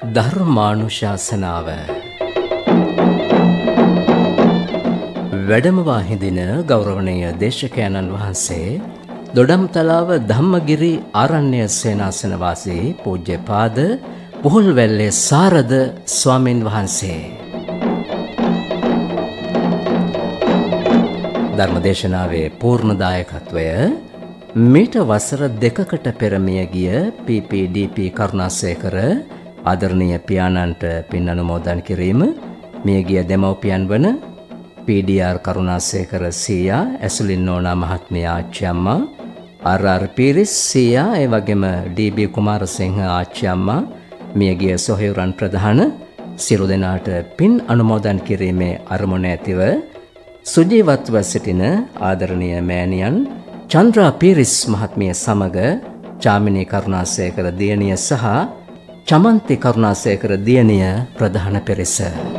ධර්මානුශාසනාව වැඩමවා හිඳින ගෞරවනීය දේශකයන්න් වහන්සේ දොඩම්තලාව ධම්මගිරි ආරණ්‍ය සේනාසන වාසී පූජ්‍යපාද පුහුල්වැල්ලේ සාරද ස්වාමින් වහන්සේ ධර්මදේශනාවේ පූර්ණ දායකත්වය මීට වසර 2කට පෙර මිය ගිය PPDP කරුණාසේකර ආදරණීය පියාණන්ට පින් අනුමෝදන් කිරීම මියගිය දෙමව්පියන් වන PDR කරුණාසේකර සීයා ඇසුලින් නෝනා මහත්මිය ආච්චි අම්මා RR පීරිස් සීයා ඒ වගේම DB කුමාරසිංහ ආච්චි අම්මා මියගිය සොහයුරන් ප්‍රධාන සියලු දෙනාට පින් අනුමෝදන් කිරීමේ අරමුණ ඇතිව සුජීවත්ව සිටින ආදරණීය මෑණියන් චන්ද්‍රා පීරිස් මහත්මිය සමග චාමිනී කරුණාසේකර දියණිය සහ චමන්ති කරුණාසේකර දියණිය ප්‍රධාන පෙරස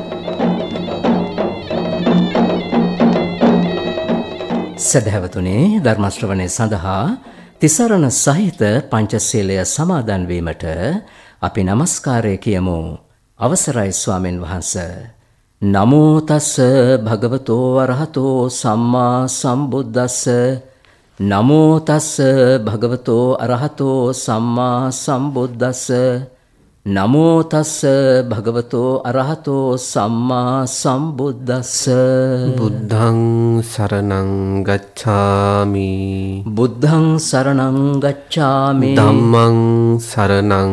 සදහැවතුනි ධර්ම ශ්‍රවණය සඳහා තිසරණ සහිත පංචශීලය සමාදන් වීමට අපි নমස්කාරය කියමු. අවසරයි ස්වාමින් වහන්සේ. නමෝ තස්ස භගවතෝ අරහතෝ සම්මා සම්බුද්දස්ස නමෝ තස්ස භගවතෝ අරහතෝ සම්මා සම්බුද්දස්ස නමෝ තස්ස භගවතෝ අරහතෝ සම්මා සම්බුද්දස්ස බුද්ධං සරණං ගච්ඡාමි බුද්ධං සරණං ගච්ඡාමි ධම්මං සරණං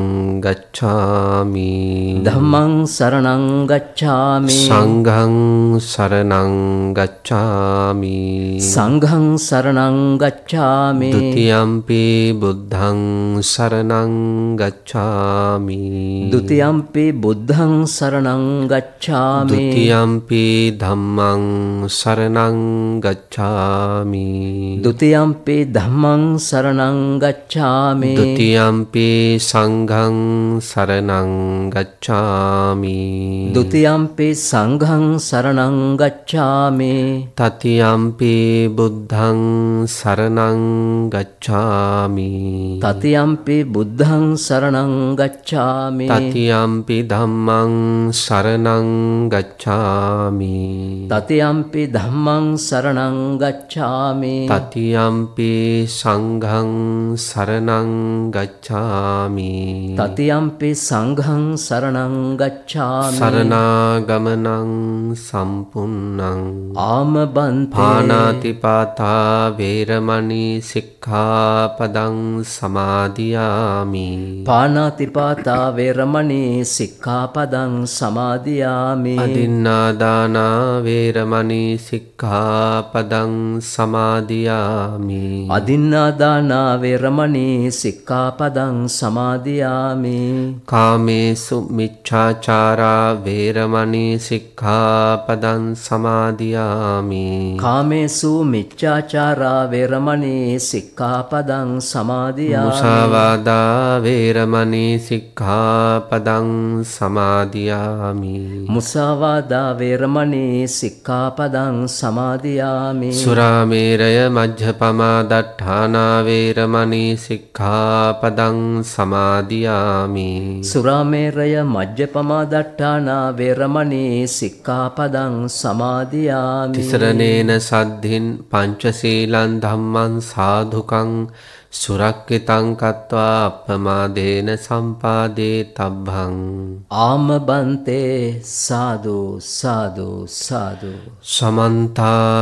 ගච්ඡාමි ධම්මං සරණං ගච්ඡාමි සංඝං සරණං ගච්ඡාමි සංඝං සරණං ගච්ඡාමි ဒ ුතියම්පි බුද්ධං සරණං ගච්ඡාමි ဒ ුතියම්පි බුද්ධං සරණං ගච්ඡාමි ဒ ුතියම්පි ධම්මං සරණං ගච්ඡාමි ဒ ුතියම්පි ධම්මං සරණං ගච්ඡාමි ဒ ුතියම්පි සංඝං සරණං ගච්ඡාමි ဒ ුතියම්පි සංඝං සරණං ගච්ඡාමි තතියම්පි බුද්ධං සරණං ගච්ඡාමි තතියම්පි බුද්ධං සරණං ගච්ඡාමි තතියම්පි ධම්මං සරණං ගච්ඡාමි තතියම්පි ධම්මං සරණං ගච්ඡාමි තතියම්පි සංඝං සරණං ගච්ඡාමි තතියම්පි සංඝං සරණං ගච්ඡාමි සරණාගමනං සම්පුන්නං ආමබන්තේ පාණාතිපාතා වේරමණී සික්ඛාපදං සමාදියාමි පාණාතිපාතා වේරමණී සික්ඛාපදං සමාදියාමි අදින්නාදානා වේරමණී සික්ඛාපදං සමාදියාමි අදින්නාදානා වේරමණී සික්ඛාපදං සමාදියාමි කාමේසු මිච්ඡාචාරා වේරමණී සික්ඛාපදං සමාදියාමි කාමේසු මිච්ඡාචාරා වේරමණී සික්ඛාපදං සමාදියාමි මුසාවාදා වේරමණී සික්ඛාපදං සමාදියාමි මුසාවාදා වේරමණී සික්ඛාපදං සමාදියාමි සුරාමේරය මජ්ජපමා දට්ඨානා වේරමණී සික්ඛාපදං සමාදියාමි සුරාමේරය මජ්ජපමා දට්ඨානා වේරමණී සික්ඛාපදං සමාදියාමි තිසරණේන සද්ධින් පංචශීලං ධම්මං සාධුකං සුරක්ඛිතං කତ୍වා අප්පමාදේන සම්පාදේ තබ්බං ආමබන්තේ සාදු සාදු සාදු සමන්ත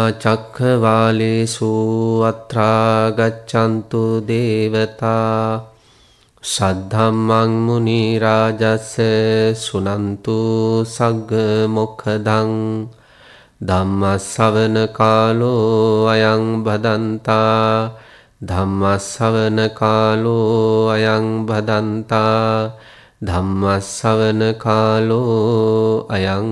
චක්ඛවාලේසු අත්‍රා ගච්ඡන්තු දේවතා සද්ධම්මං මුනි රාජස්ස සුනන්තු සග්ග මොක්ඛදං ධම්මස්සවන කාලෝ අයං බදන්තා ධම්මස්සවන කාලෝ අයං බදන්තා ධම්මස්සවන කාලෝ අයං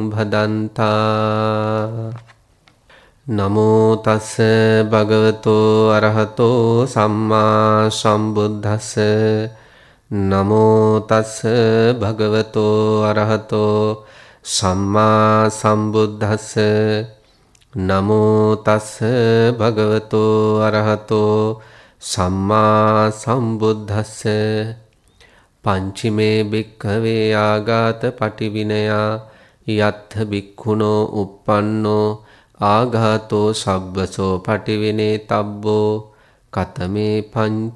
බදන්තා නමෝ තස්ස භගවතෝ අරහතෝ සම්මා සම්බුද්දස්ස නමෝ තස්ස භගවතෝ අරහතෝ සම්මා සම්බුද්දස්ස නමෝ තස්ස භගවතෝ අරහතෝ සම්මා සම්බුද්දස්ස පංචිමේ භික්ඛවේ ආඝාත පටිවිනයා යත්ථ භික්ඛුනෝ uppannෝ ආඝාතෝ සබ්බසෝ පටිවිනේ තබ්බෝ කතමේ පංච.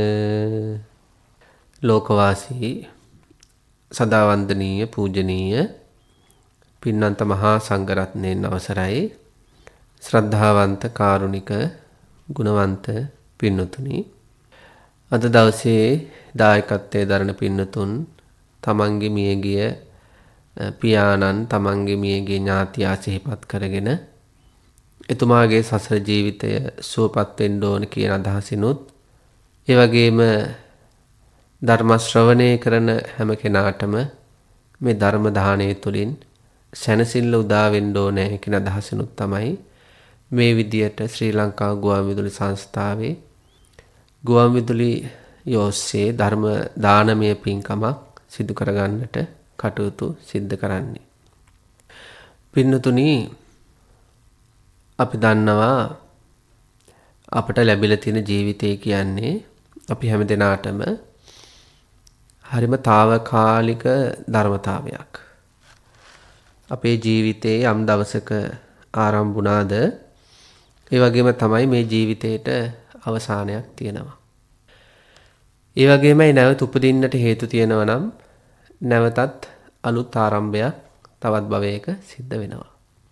ලෝකවාසී සදාවන්දනීය පූජනීය පින්නන්ත මහා සංඝරත්නයන් අවසරයි. ශ්‍රද්ධාවන්ත කාරුණික ගුණවන්ත පින්නතුනි, අද දවසේ දායකත්වයේ දරන පින්නතුන් තමන්ගේ මියගිය පියාණන් තමන්ගේ මියගිය ඥාතියා සිහිපත් කරගෙන එතුමාගේ සසර ජීවිතය සුවපත් වෙන්න ඕන කියන අදහසිනුත්, ඒ වගේම ධර්ම ශ්‍රවණය කරන හැම කෙනාටම මේ ධර්ම දාණය තුළින් සැනසෙල්ල උදා වෙන්න ඕනේ කියන අදහසිනුත් තමයි මේ විදියට ශ්‍රී ලංකා ගුවන්විදුලි සංස්ථාවේ ගුවන්විදුලි යොස්සේ ධර්ම දානමය පින්කමක් සිදු කරගන්නට කටයුතු සිද්ධ කරන්නේ. පින්නතුනි, අපි දන්නවා අපට ලැබිලා තියෙන ජීවිතය කියන්නේ අපි හැම දිනාටම හරිම తాවකාලික ධර්මතාවයක්. අපේ ජීවිතේ යම් දවසක ආරම්භ වුණාද ඒ වගේම තමයි මේ ජීවිතේට අවසානයක් තියෙනවා. ඒ වගේමයි නැවත උපදින්නට හේතු තියෙනවා නම් නැවතත් අලුත් ආරම්භයක් තවත් භවයක සිද්ධ වෙනවා.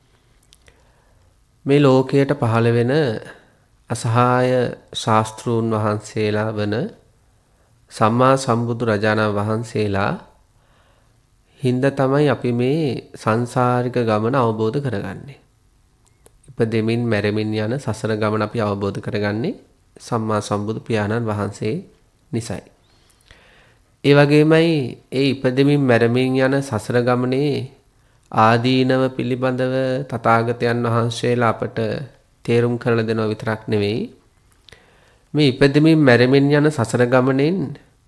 මේ ලෝකයට පහළ වෙන අසහාය ශාස්ත්‍රූන් වහන්සේලා වන සම්මා සම්බුදු රජාණන් වහන්සේලා හින්දා තමයි අපි මේ සංසාරික ගමන අවබෝධ කරගන්නේ. ඉපදෙමින් මැරෙමින් යන සසර ගමන අපි අවබෝධ කරගන්නේ සම්මා සම්බුදු පියාණන් වහන්සේ නිසයි. ඒ වගේමයි ඒ ඉපදෙමින් මැරෙමින් යන සසර ගමනේ ආදීනව පිළිබඳව තථාගතයන් වහන්සේලා අපට තේරුම් කරලා දෙනවා විතරක් නෙවෙයි, මේ ඉපදෙමින් මැරෙමින් යන සසර ගමනෙන්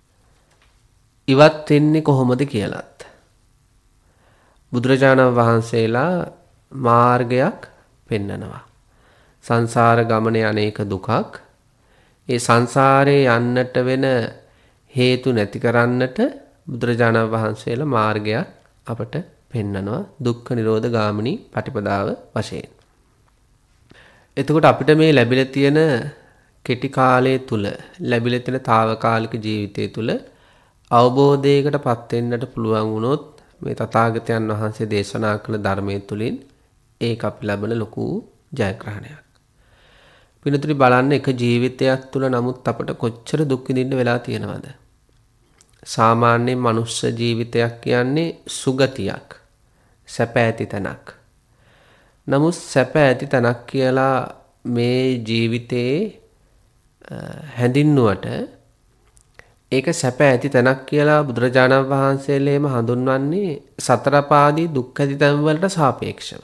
ඉවත් වෙන්නේ කොහොමද කියලාත් බුදුරජාණන් වහන්සේලා මාර්ගයක් පෙන්නනවා. සංසාර ගමනේ අනේක දුකක්, ඒ සංසාරේ යන්නට වෙන හේතු නැති කරන්නට බුදුරජාණන් වහන්සේලා මාර්ගයක් අපට පෙන්නනවා, දුක්ඛ නිරෝධ ගාමිනී පටිපදාව වශයෙන්. එතකොට අපිට මේ ලැබිලා තියෙන කෙටි කාලය තුල ලැබිලා තියෙන తాවකාලික ජීවිතය තුල අවබෝධයකටපත් වෙන්නට පුළුවන් වුණොත් මේ තථාගතයන් වහන්සේ දේශනා කළ ධර්මයේ තුලින් ඒක අපි ලබන ලොකු ජයග්‍රහණයක්. පින්නතුනි, බලන්න එක ජීවිතයක් තුල නමුත් අපට කොච්චර දුක් විඳින්න වෙලා තියෙනවද? සාමාන්‍ය මනුෂ්‍ය ජීවිතයක් කියන්නේ සුගතියක්, සැප ඇති තැනක්. නමුත් සැප ඇති තැනක් කියලා මේ ජීවිතේ හැඳින්නුවට ඒක සැප ඇති තැනක් කියලා බුදුරජාණන් වහන්සේලේම හඳුන්වන්නේ සතරපාදී දුක් ඇති තැන් වලට සාපේක්ෂව.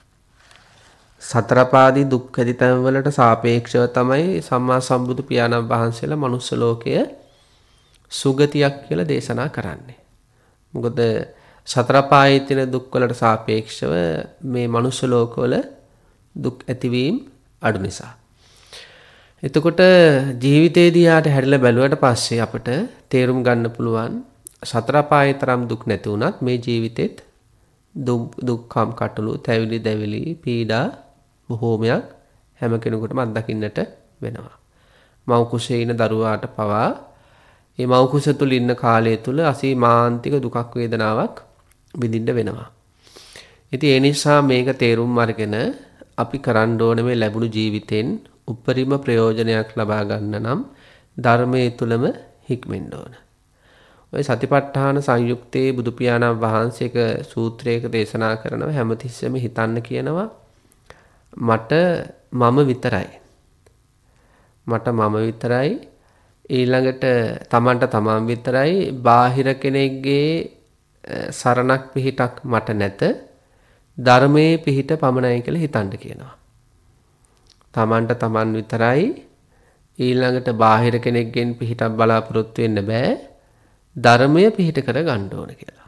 සතරපාදී දුක් ඇති තැන් වලට සාපේක්ෂව තමයි සම්මා සම්බුදු පියාණන් වහන්සේලා මනුස්ස ලෝකය සුගතියක් කියලා දේශනා කරන්නේ. මොකද සතරපායේ තියෙන දුක් වලට සාපේක්ෂව මේ මනුස්ස ලෝකවල දුක් ඇතිවීම අඩු නිසා. එතකොට ජීවිතේදී යාට හැරිලා බැලුවට පස්සේ අපට තේරුම් ගන්න පුළුවන් සතර පායේ තරම් දුක් නැති වුණත් මේ ජීවිතෙත් දුක්ඛම් කටළු, තැවිලි දැවිලි, පීඩා බොහෝමයක් හැම කෙනෙකුටම අත්දකින්නට වෙනවා. මව් කුසේ ඉන දරුවාට පවා මේ මව් කුස තුල ඉන්න කාලය තුල අසීමාන්තික දුකක් වේදනාවක් විඳින්න වෙනවා. ඉතින් ඒ නිසා මේක තේරුම් අරගෙන අපි කරන්න ඕනේ මේ ලැබුණු ජීවිතෙන් උපරිම ප්‍රයෝජනයක් ලබා ගන්න නම් ධර්මයේ තුලම හික්මෙන්න ඕන. ඔය සතිපට්ඨාන සංයුක්තයේ බුදු පියාණන් වහන්සේක සූත්‍රයක දේශනා කරනවා හැමතිස්සෙම හිතන්න කියනවා මට මම විතරයි. මට මම විතරයි, ඊළඟට තමන්ට තමන් විතරයි, බාහිර කෙනෙක්ගේ සරණක් පිහිටක් මට නැත, ධර්මයේ පිහිට පමණයි කියලා හිතන්න කියනවා. තමන්ට තමන් විතරයි, ඊළඟට බාහිර කෙනෙක්ගෙන් පිහිටක් බලාපොරොත්තු වෙන්න බෑ, ධර්මය පිහිට කර ගන්න ඕන කියලා.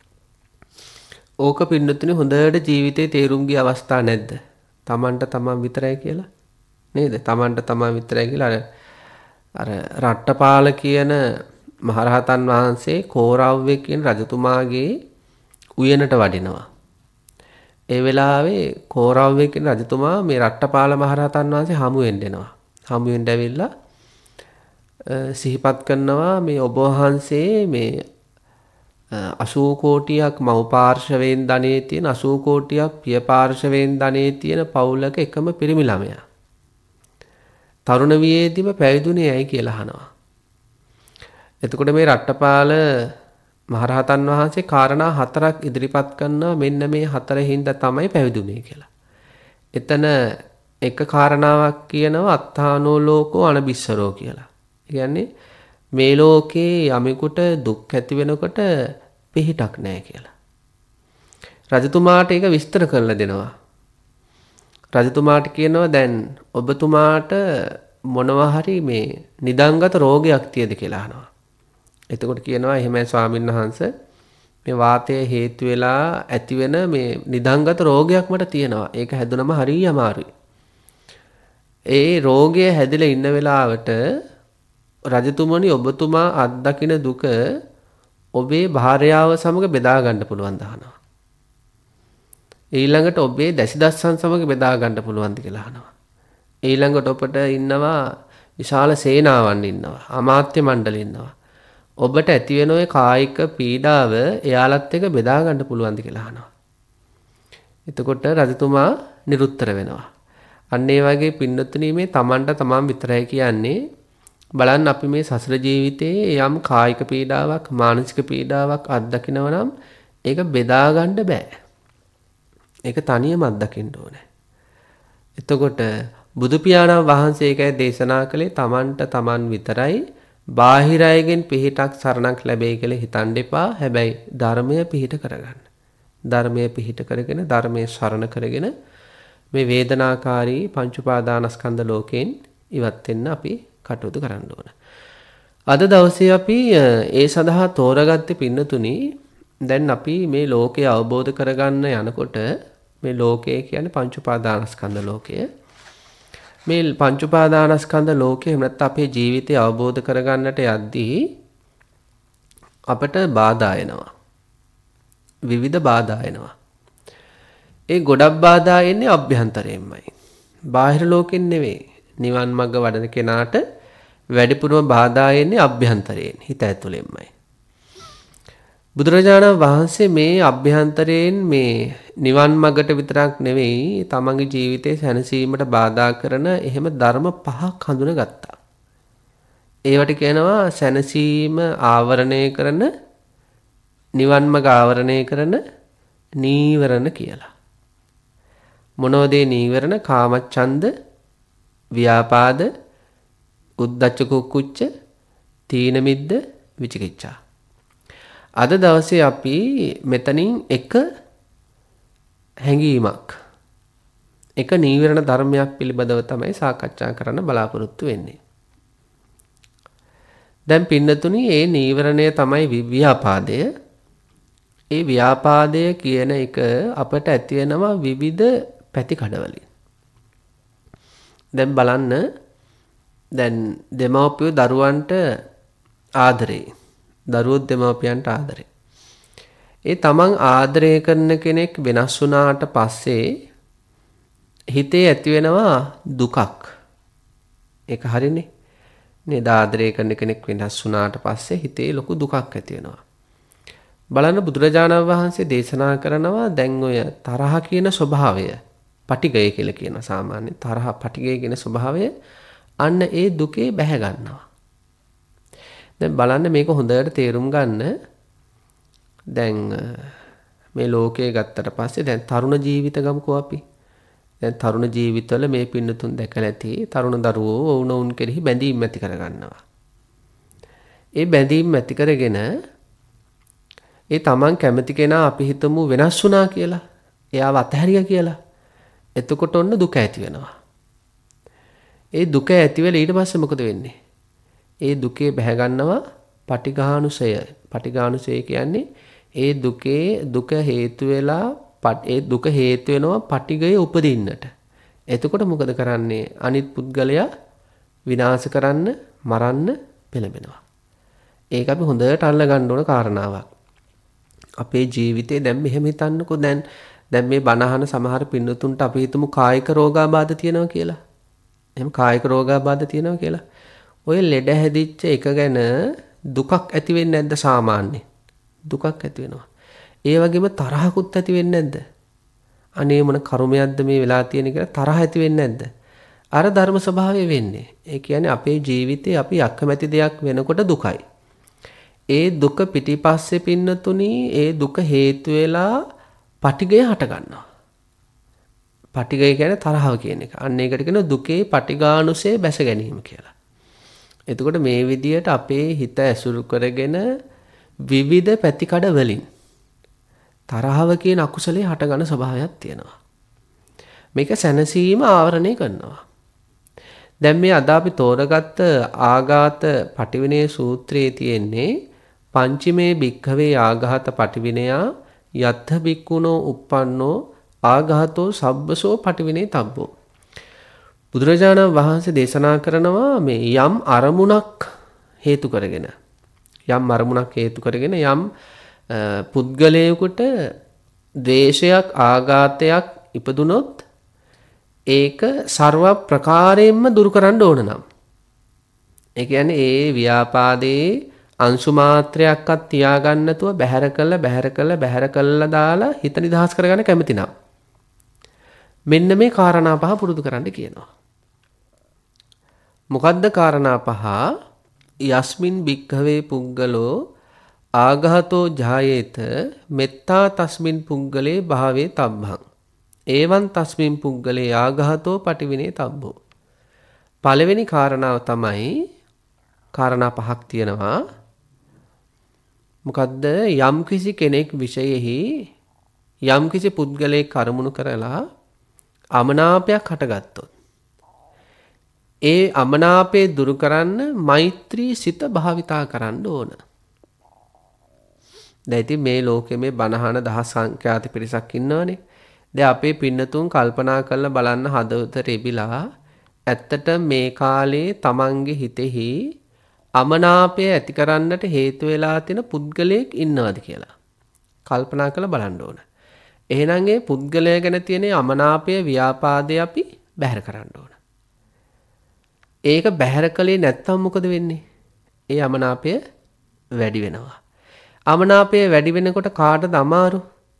ඕක පින්නතුනේ හොඳට ජීවිතේ තේරුම් ගිය අවස්ථා නැද්ද? තමන්ට තමන් විතරයි කියලා නේද? තමන්ට තමන් විතරයි කියලා අර රට්ටපාල කියන මහරහතන් වහන්සේ කෝරව්වේ කියන රජතුමාගේ උයනට වඩිනවා. ඒ වෙලාවේ කෝරව්වේ කියන රජතුමා මේ රට්ටපාල මහරහතන් වහන්සේ හමු වෙන්න එනවා. හමු වෙන්න ඇවිල්ලා සිහිපත් කරනවා මේ ඔබ වහන්සේ මේ 80 කෝටියක් මව් පාර්ශවයෙන් ධනෙ තියෙන 80 කෝටියක් පිය පාර්ශවයෙන් ධනෙ තියෙන පවුලක එකම පිරිමි ළමයා. තරුණ වියේදීම පැවිදුනේ ඇයි කියලා අහනවා. එතකොට මේ රට්ටපාල මහරහතන් වහන්සේ කාරණා 4ක් ඉදිරිපත් කරනවා මෙන්න මේ 4 හින්දා තමයි පැවිදුනේ කියලා. එතන එක කාරණාවක් කියනවා අත්තානෝ ලෝකෝ අනබිස්සරෝ කියලා. කියන්නේ මේ ලෝකේ යමෙකුට දුක් ඇති වෙනකොට පිහිටක් නැහැ කියලා. රජතුමාට ඒක විස්තර කරලා දෙනවා. රජතුමාට කියනවා දැන් ඔබතුමාට මොනවා හරි මේ නිදන්ගත රෝගයක් තියද කියලා අහනවා. එතකොට කියනවා එහෙමයි ස්වාමීන් වහන්සේ මේ වාතය හේතු වෙලා ඇතිවෙන මේ නිදන්ගත රෝගයක් මට තියෙනවා. ඒක හැදුනම හරිය අමාරුයි. ඒ රෝගය හැදිලා ඉන්න වෙලාවට රජතුමනි ඔබතුමා අත්දකින දුක ඔබේ භාර්යාව සමග බෙදා ගන්න පුළුවන් දහනවා. ඊළඟට ඔබේ දැසිදස්සන් සමග බෙදා ගන්න පුළුවන්ද කියලා අහනවා. ඊළඟට ඔබට ඉන්නවා විශාල සේනාවන් ඉන්නවා. අමාත්‍ය මණ්ඩල ඉන්නවා. ඔබට ඇති වෙන ඔය කායික පීඩාව එයාලත් එක්ක බෙදා ගන්න පුළුවන්ද කියලා අහනවා. එතකොට රජතුමා නිරුත්තර වෙනවා. අන්න ඒ වගේ පින්නතුණී මේ තමන්ට තමන් විතරයි කියන්නේ බලන්න අපි මේ සසර ජීවිතයේ යම් කායික පීඩාවක් මානසික පීඩාවක් අත්දකිනවා නම් ඒක බෙදා ගන්න බෑ. ඒක තනියම අත්දකින්න ඕනේ. එතකොට බුදු පියාණන් වහන්සේ ඒකයි දේශනා කළේ තමන්ට තමන් විතරයි බාහිර අයගෙන් පිහිටක් සරණක් ලැබෙයි කියලා හිතන්න එපා. හැබැයි ධර්මය පිහිට කරගන්න. ධර්මය පිහිට කරගෙන ධර්මයේ සරණ කරගෙන මේ වේදනාකාරී පංච උපාදානස්කන්ධ ලෝකයෙන් ඉවත් වෙන්න අපි කටයුතු කරන්න ඕන. අද දවසේ අපි ඒ සඳහා තෝරගත්තේ පින්නතුණි දැන් අපි මේ ලෝකය අවබෝධ කරගන්න යනකොට මේ ලෝකය කියන්නේ පංච උපාදානස්කන්ධ ලෝකය. මේ පංච උපාදානස්කන්ධ ලෝකය එහෙම නැත්නම් අපේ ජීවිතය අවබෝධ කරගන්නට යද්දී අපට බාධා එනවා. විවිධ බාධා එනවා. ඒ ගොඩක් බාධා එන්නේ අභ්‍යන්තරයෙන්මයි. බාහිර ලෝකෙන් නෙවෙයි. නිවන් මඟ වඩන කෙනාට වැඩිපුරම බාධා එන්නේ අභ්‍යන්තරයෙන්, හිත ඇතුළෙන්මයි. බුදුරජාණන් වහන්සේ මේ අභ්‍යන්තරයෙන් මේ නිවන් මඟට විතරක් නෙවෙයි තමන්ගේ ජීවිතේ සැනසීමට බාධා කරන එහෙම ධර්ම 5ක් හඳුනගත්තා. ඒවට කියනවා සැනසීම ආවරණය කරන නිවන් මඟ ආවරණය කරන නීවරණ කියලා. මොනෝදේ නීවරණ? කාමච්ඡන්ද, ව්‍යාපාද, උද්ධච්ච කුක්කුච්ච, තීන මිද්ද, විචිකිච්ඡා. අද දවසේ අපි මෙතනින් එක හැඟීමක් එක නීවරණ ධර්මයක් පිළිබඳව තමයි සාකච්ඡා කරන්න බලාපොරොත්තු වෙන්නේ. දැන් පින්නතුණි මේ නීවරණය තමයි ව්‍යාපාදය. ඒ ව්‍යාපාදය කියන එක අපට ඇති වෙනවා විවිධ පැති කඩවලින්. දැන් බලන්න දැන් දෙමව්පියෝ දරුවන්ට ආදරේ. දරුවෝ දෙමව්පියන්ට ආදරේ. ඒ තමන් ආදරය කරන කෙනෙක් වෙනස් වුණාට පස්සේ හිතේ ඇති වෙනවා දුකක්. ඒක හරිනේ. නේද? ආදරය කරන කෙනෙක් වෙනස් වුණාට පස්සේ හිතේ ලොකු දුකක් ඇති වෙනවා. බලන්න බුදුරජාණන් වහන්සේ දේශනා කරනවා දැන් ඔය තරහ කියන ස්වභාවය පටිගය කියලා කියන සාමාන්‍ය තරහ පටිගය කියන ස්වභාවය අන්න ඒ දුකේ බැහැ ගන්නවා. දැන් බලන්න මේක හොඳට තේරුම් ගන්න. දැන් මේ ලෝකයේ ගත්තට පස්සේ දැන් තරුණ ජීවිත ගමුකෝ අපි. දැන් තරුණ ජීවිතවල මේ පින්නතුන් දැකලා ඇති තරුණ දරුවෝ වුණුන් කෙරෙහි බැඳීම් ඇති කරගන්නවා. ඒ බැඳීම් ඇති කරගෙන ඒ තමන් කැමති කෙනා අපි හිතමු වෙනස් වුණා කියලා. එයාව අතහැරියා කියලා. එතකොට ඔන්න දුක ඇති වෙනවා. ඒ දුක ඇති වෙලා ඊට පස්සේ මොකද වෙන්නේ? ඒ දුකේ බැහැ ගන්නවා පටිඝානුසය. පටිඝානුසය කියන්නේ ඒ දුක හේතු වෙලා ඒ දුක හේතු වෙනවා පටිඝය උපදින්නට. එතකොට මොකද කරන්නේ? අනිත් පුද්ගලයා විනාශ කරන්න, මරන්න පෙළඹෙනවා. ඒක අපි හොඳට අල්ල ගන්න ඕන කාරණාවක්. අපේ ජීවිතේ දැන් මෙහෙම හිතන්නකෝ දැන් මේ බණහන සමහර පින්නතුන්ට අපි හිතමු කායික රෝගාබාධ තියෙනවා කියලා. එහෙනම් කායික රෝගාබාධ තියෙනවා කියලා. ඔය ලෙඩ හැදිච්ච එක ගැන දුකක් ඇති වෙන්නේ නැද්ද සාමාන්‍යයෙන්? දුකක් ඇති වෙනවා. ඒ වගේම තරහකුත් ඇති වෙන්නේ නැද්ද? අනේ මොන කර්මයක්ද මේ වෙලා තියෙන්නේ කියලා තරහ ඇති වෙන්නේ නැද්ද? අර ධර්ම ස්වභාවය වෙන්නේ. ඒ කියන්නේ අපේ ජීවිතේ අපි අකමැති දෙයක් වෙනකොට දුකයි. ඒ දුක පිටිපස්සේ පින්නතුණි ඒ දුක හේතු වෙලා පටිගය හට ගන්නවා. පටිගය කියන්නේ තරහව කියන එක. අන්න ඒකට කියනවා දුකේ පටිඝානුසය බැස ගැනීම කියලා. එතකොට මේ විදියට අපේ හිත ඇසුරු කරගෙන විවිධ පැතිකඩ වලින් තරහව කියන අකුසලයේ හටගන්න ස්වභාවයක් තියෙනවා. මේක සැනසීම ආවරණය කරනවා. දැන් මේ අද අපි තෝරගත්ත ආඝාත පටිවිණේ සූත්‍රයේ තියෙන්නේ පංචමේ භික්ඛවේ ආඝාත පටිවිණයා යත්ථ භික්ඛුනෝ uppannෝ ආඝාතෝ සබ්බසෝ පටිවිණේ තබ්බෝ. බුදුරජාණන් වහන්සේ දේශනා කරනවා මේ යම් අරමුණක් හේතු කරගෙන යම් පුද්ගලයෙකුට ද්වේෂයක් ආඝාතයක් ඉපදුනොත් ඒක ਸਰව ප්‍රකාරයෙන්ම දුරු කරන්න ඕන නම් ඒ කියන්නේ ඒ ව්‍යාපාදේ අංශු මාත්‍රයක්වත් තියාගන්න නැතුව බැහැර කළා දාලා හිත නිදහස් කරගන්න කැමති නම් මෙන්න මේ කාරණා පහ පුරුදු කරන්න කියනවා. මොකද්ද කාරණා පහ? යස්මින් භික්ඛවේ පුද්ගලෝ ආඝාතෝ ජායේත මෙත්තා තස්මින් පුද්ගලේ භාවේ තබ්බං ඒවං තස්මින් පුද්ගලේ ආඝාතෝ පටිවිනේ තබ්බෝ. පළවෙනි කාරණාව තමයි කාරණා පහක් තියෙනවා. මොකද්ද? යම්කිසි කෙනෙක් විශේෂෙහි යම්කිසි පුද්ගලයෙක් කර්මුණු කරලා අමනාපයක් හටගත්තොත් ඒ අමනාපේ දුරු කරන්න මෛත්‍රී සිත භාවිතා කරන්න ඕන. දැන් ඉතින් මේ ලෝකෙ මේ බණහන දහස් සංඛ්‍යාත පිරිසක් ඉන්නවනේ. දැන් අපේ පින්නතුන් කල්පනා කරලා බලන්න හදවත රෙබිලා ඇත්තට මේ කාලේ තමන්ගේ හිතෙහි අමනාපය ඇති කරන්නට හේතු වෙලා තියෙන පුද්ගලයෙක් ඉන්නවද කියලා කල්පනා කරලා බලන්න ඕන. එහෙනම් ඒ පුද්ගලයා ගැන තියෙන අමනාපය ව්‍යාපාදේ අපි බැහැර කරන්න ඕන. ඒක බැහැර කලේ නැත්තම් මොකද වෙන්නේ? ඒ අමනාපය වැඩි වෙනවා. අමනාපය වැඩි වෙනකොට කාටද අමාරු?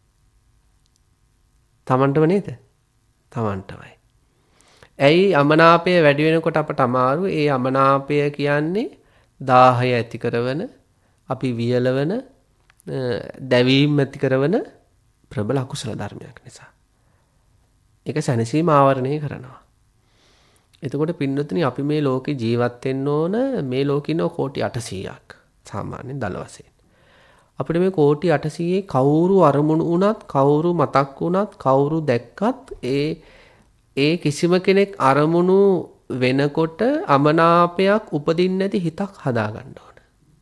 තමන්ටම නේද? තමන්ටමයි. ඇයි අමනාපය වැඩි වෙනකොට අපට අමාරු? ඒ අමනාපය කියන්නේ දාහය ඇති කරන, අපි වියලවන, දැවීම් ඇති කරන ප්‍රබල අකුසල ධර්මයක් නිසා. ඒක සැනසීම ආවරණය කරනවා. එතකොට පින්නතුනි අපි මේ ලෝකේ ජීවත් වෙන්න ඕන මේ ලෝකේ ඉන්න කෝටි 800ක් සාමාන්‍යයෙන් දල වශයෙන්. අපිට මේ කෝටි 800 කවුරු අරමුණු වුණත් කවුරු මතක් වුණත් කවුරු දැක්කත් ඒ කිසිම කෙනෙක් අරමුණු වෙනකොට අමනාපයක් උපදින්නේ නැති හිතක් හදාගන්න ඕන.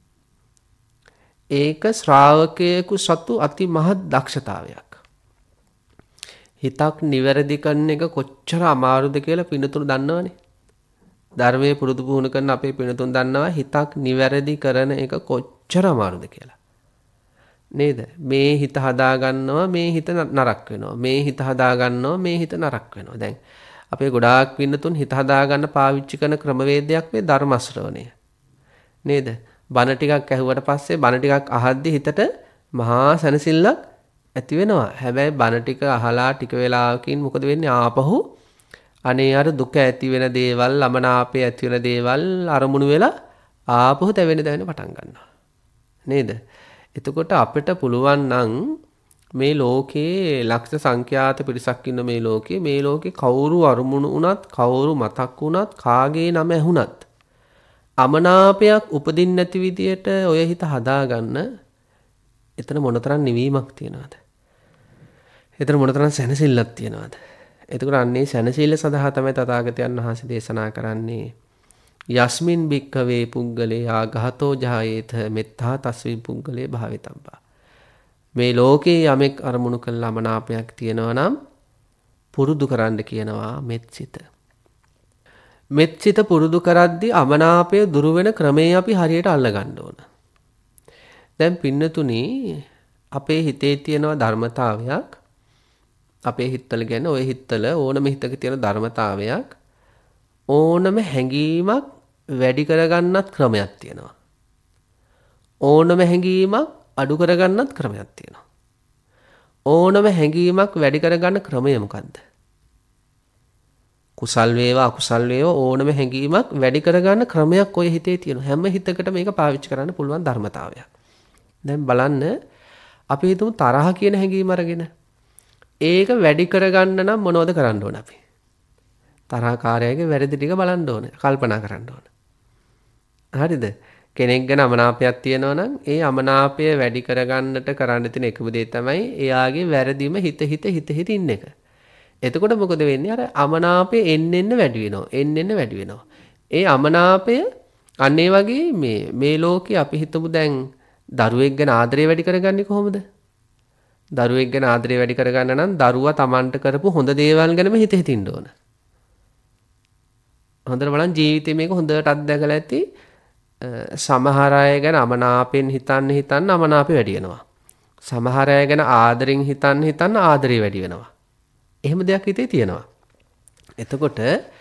ඒක ශ්‍රාවකයෙකු සතු අති මහත් දක්ෂතාවයක්. හිතක් නිවැරදි කරන එක කොච්චර අමාරුද කියලා පිනතුන් දන්නවනේ. ධර්මයේ පුරුදු පුහුණු කරන අපේ පිනතුන් දන්නවා හිතක් නිවැරදි කරන එක කොච්චර අමාරුද කියලා. නේද? මේ හිත හදා ගන්නවා මේ හිත නරක වෙනවා. මේ හිත හදා ගන්නවා මේ හිත නරක වෙනවා. දැන් අපේ ගොඩාක් පින්නතුන් හිත හදා ගන්න පාවිච්චි කරන ක්‍රමවේදයක් මේ ධර්ම ශ්‍රවණය. නේද? බණ ටිකක් ඇහුවට පස්සේ බණ ටිකක් අහද්දී හිතට මහා සැනසෙල්ලක් ඇති වෙනවා. හැබැයි බණ ටික අහලා ටික වෙලාවකින් මොකද වෙන්නේ? ආපහු අනේ අර දුක ඇති වෙන දේවල්, අමනාපය ඇති වෙන දේවල් අරමුණු වෙලා ආපහු තැවෙන පටන් ගන්නවා. නේද? එතකොට අපිට පුළුවන් නම් මේ ලෝකේ ලක්ෂ සංඛ්‍යාත පිරිසක් ඉන්න මේ ලෝකේ කවුරු අරමුණු වුණත් කවුරු මතක් වුණත් කාගේ නම ඇහුණත් අමනාපයක් උපදින්න නැති විදියට ඔය හිත හදාගන්න එතන මොනතරම් නිවීමක් තියනවද? එතන මොනතරම් සැනසෙල්ලක් තියනවද? එතකොට අන්නේ සැනසෙල්ල සඳහා තමයි තථාගතයන් වහන්සේ දේශනා කරන්නේ යස්මින් භික්ඛවේ පුද්ගලේ ආඝාතෝ ජායේත මෙත්තා තස්මින් පුද්ගලේ භාවිතබ්බා. මේ ලෝකේ යමෙක් අරමුණු කළ අමනාපයක් තියෙනවා නම් පුරුදු කරන්න කියනවා මෙත්සිත. මෙත්සිත පුරුදු කරද්දී අමනාපය දුරු වෙන ක්‍රමයේ අපි හරියට අල්ල ගන්න ඕන. දැන් පින්නතුනි අපේ හිතේ තියෙන ධර්මතාවයක් අපේ හිතවල ගැන ওই හිතවල ඕනම හිතක තියෙන ධර්මතාවයක් ඕනම හැඟීමක් වැඩි කරගන්නත් ක්‍රමයක් තියෙනවා. ඕනම හැඟීමක් අඩු කරගන්නත් ක්‍රමයක් තියෙනවා. ඕනම හැඟීමක් වැඩි කරගන්න ක්‍රමය මොකද්ද? කුසල් වේවා අකුසල් වේවා ඕනම හැඟීමක් වැඩි කරගන්න ක්‍රමයක් ඔය හිතේ තියෙනවා. හැම හිතකටම මේක පාවිච්චි කරන්න පුළුවන් ධර්මතාවයක්. දැන් බලන්න අපි හිතමු තරහ කියන හැඟීම අරගෙන. ඒක වැඩි කරගන්න නම් මොනවද කරන්න ඕන අපි? තරහකාරයාගේ වැරදි ටික බලන්න ඕනේ. කල්පනා කරන්න ඕනේ. හරිද? කෙනෙක් ගැන අමනාපයක් තියෙනවා නම් ඒ අමනාපය වැඩි කරගන්නට කරන්න තියෙන එකම දේ තමයි එයාගේ වැරදිම හිත ඉන්න එක. එතකොට මොකද වෙන්නේ? අර අමනාපය එන්න වැඩි වෙනවා. එන්න වැඩි වෙනවා. ඒ අමනාපය අන්න ඒ වගේ මේ ලෝකේ අපි හිතමු දැන් දරුවෙක් ගැන ආදරය වැඩි කරගන්නේ කොහොමද? දරුවෙක් ගැන ආදරය වැඩි කරගන්න නම් දරුවා Tamanට කරපු හොඳ දේවල් ගැනම හිතින්න ඕන. හොඳට බලන්න ජීවිතේ මේක හොඳට අත්දැකලා ඇති. සමහර අය ගැන අමනාපෙන් හිතන්න අමනාපය වැඩි වෙනවා. සමහර අය ගැන ආදරෙන් හිතන්න ආදරය වැඩි වෙනවා. එහෙම දෙයක් හිතේ තියෙනවා. එතකොට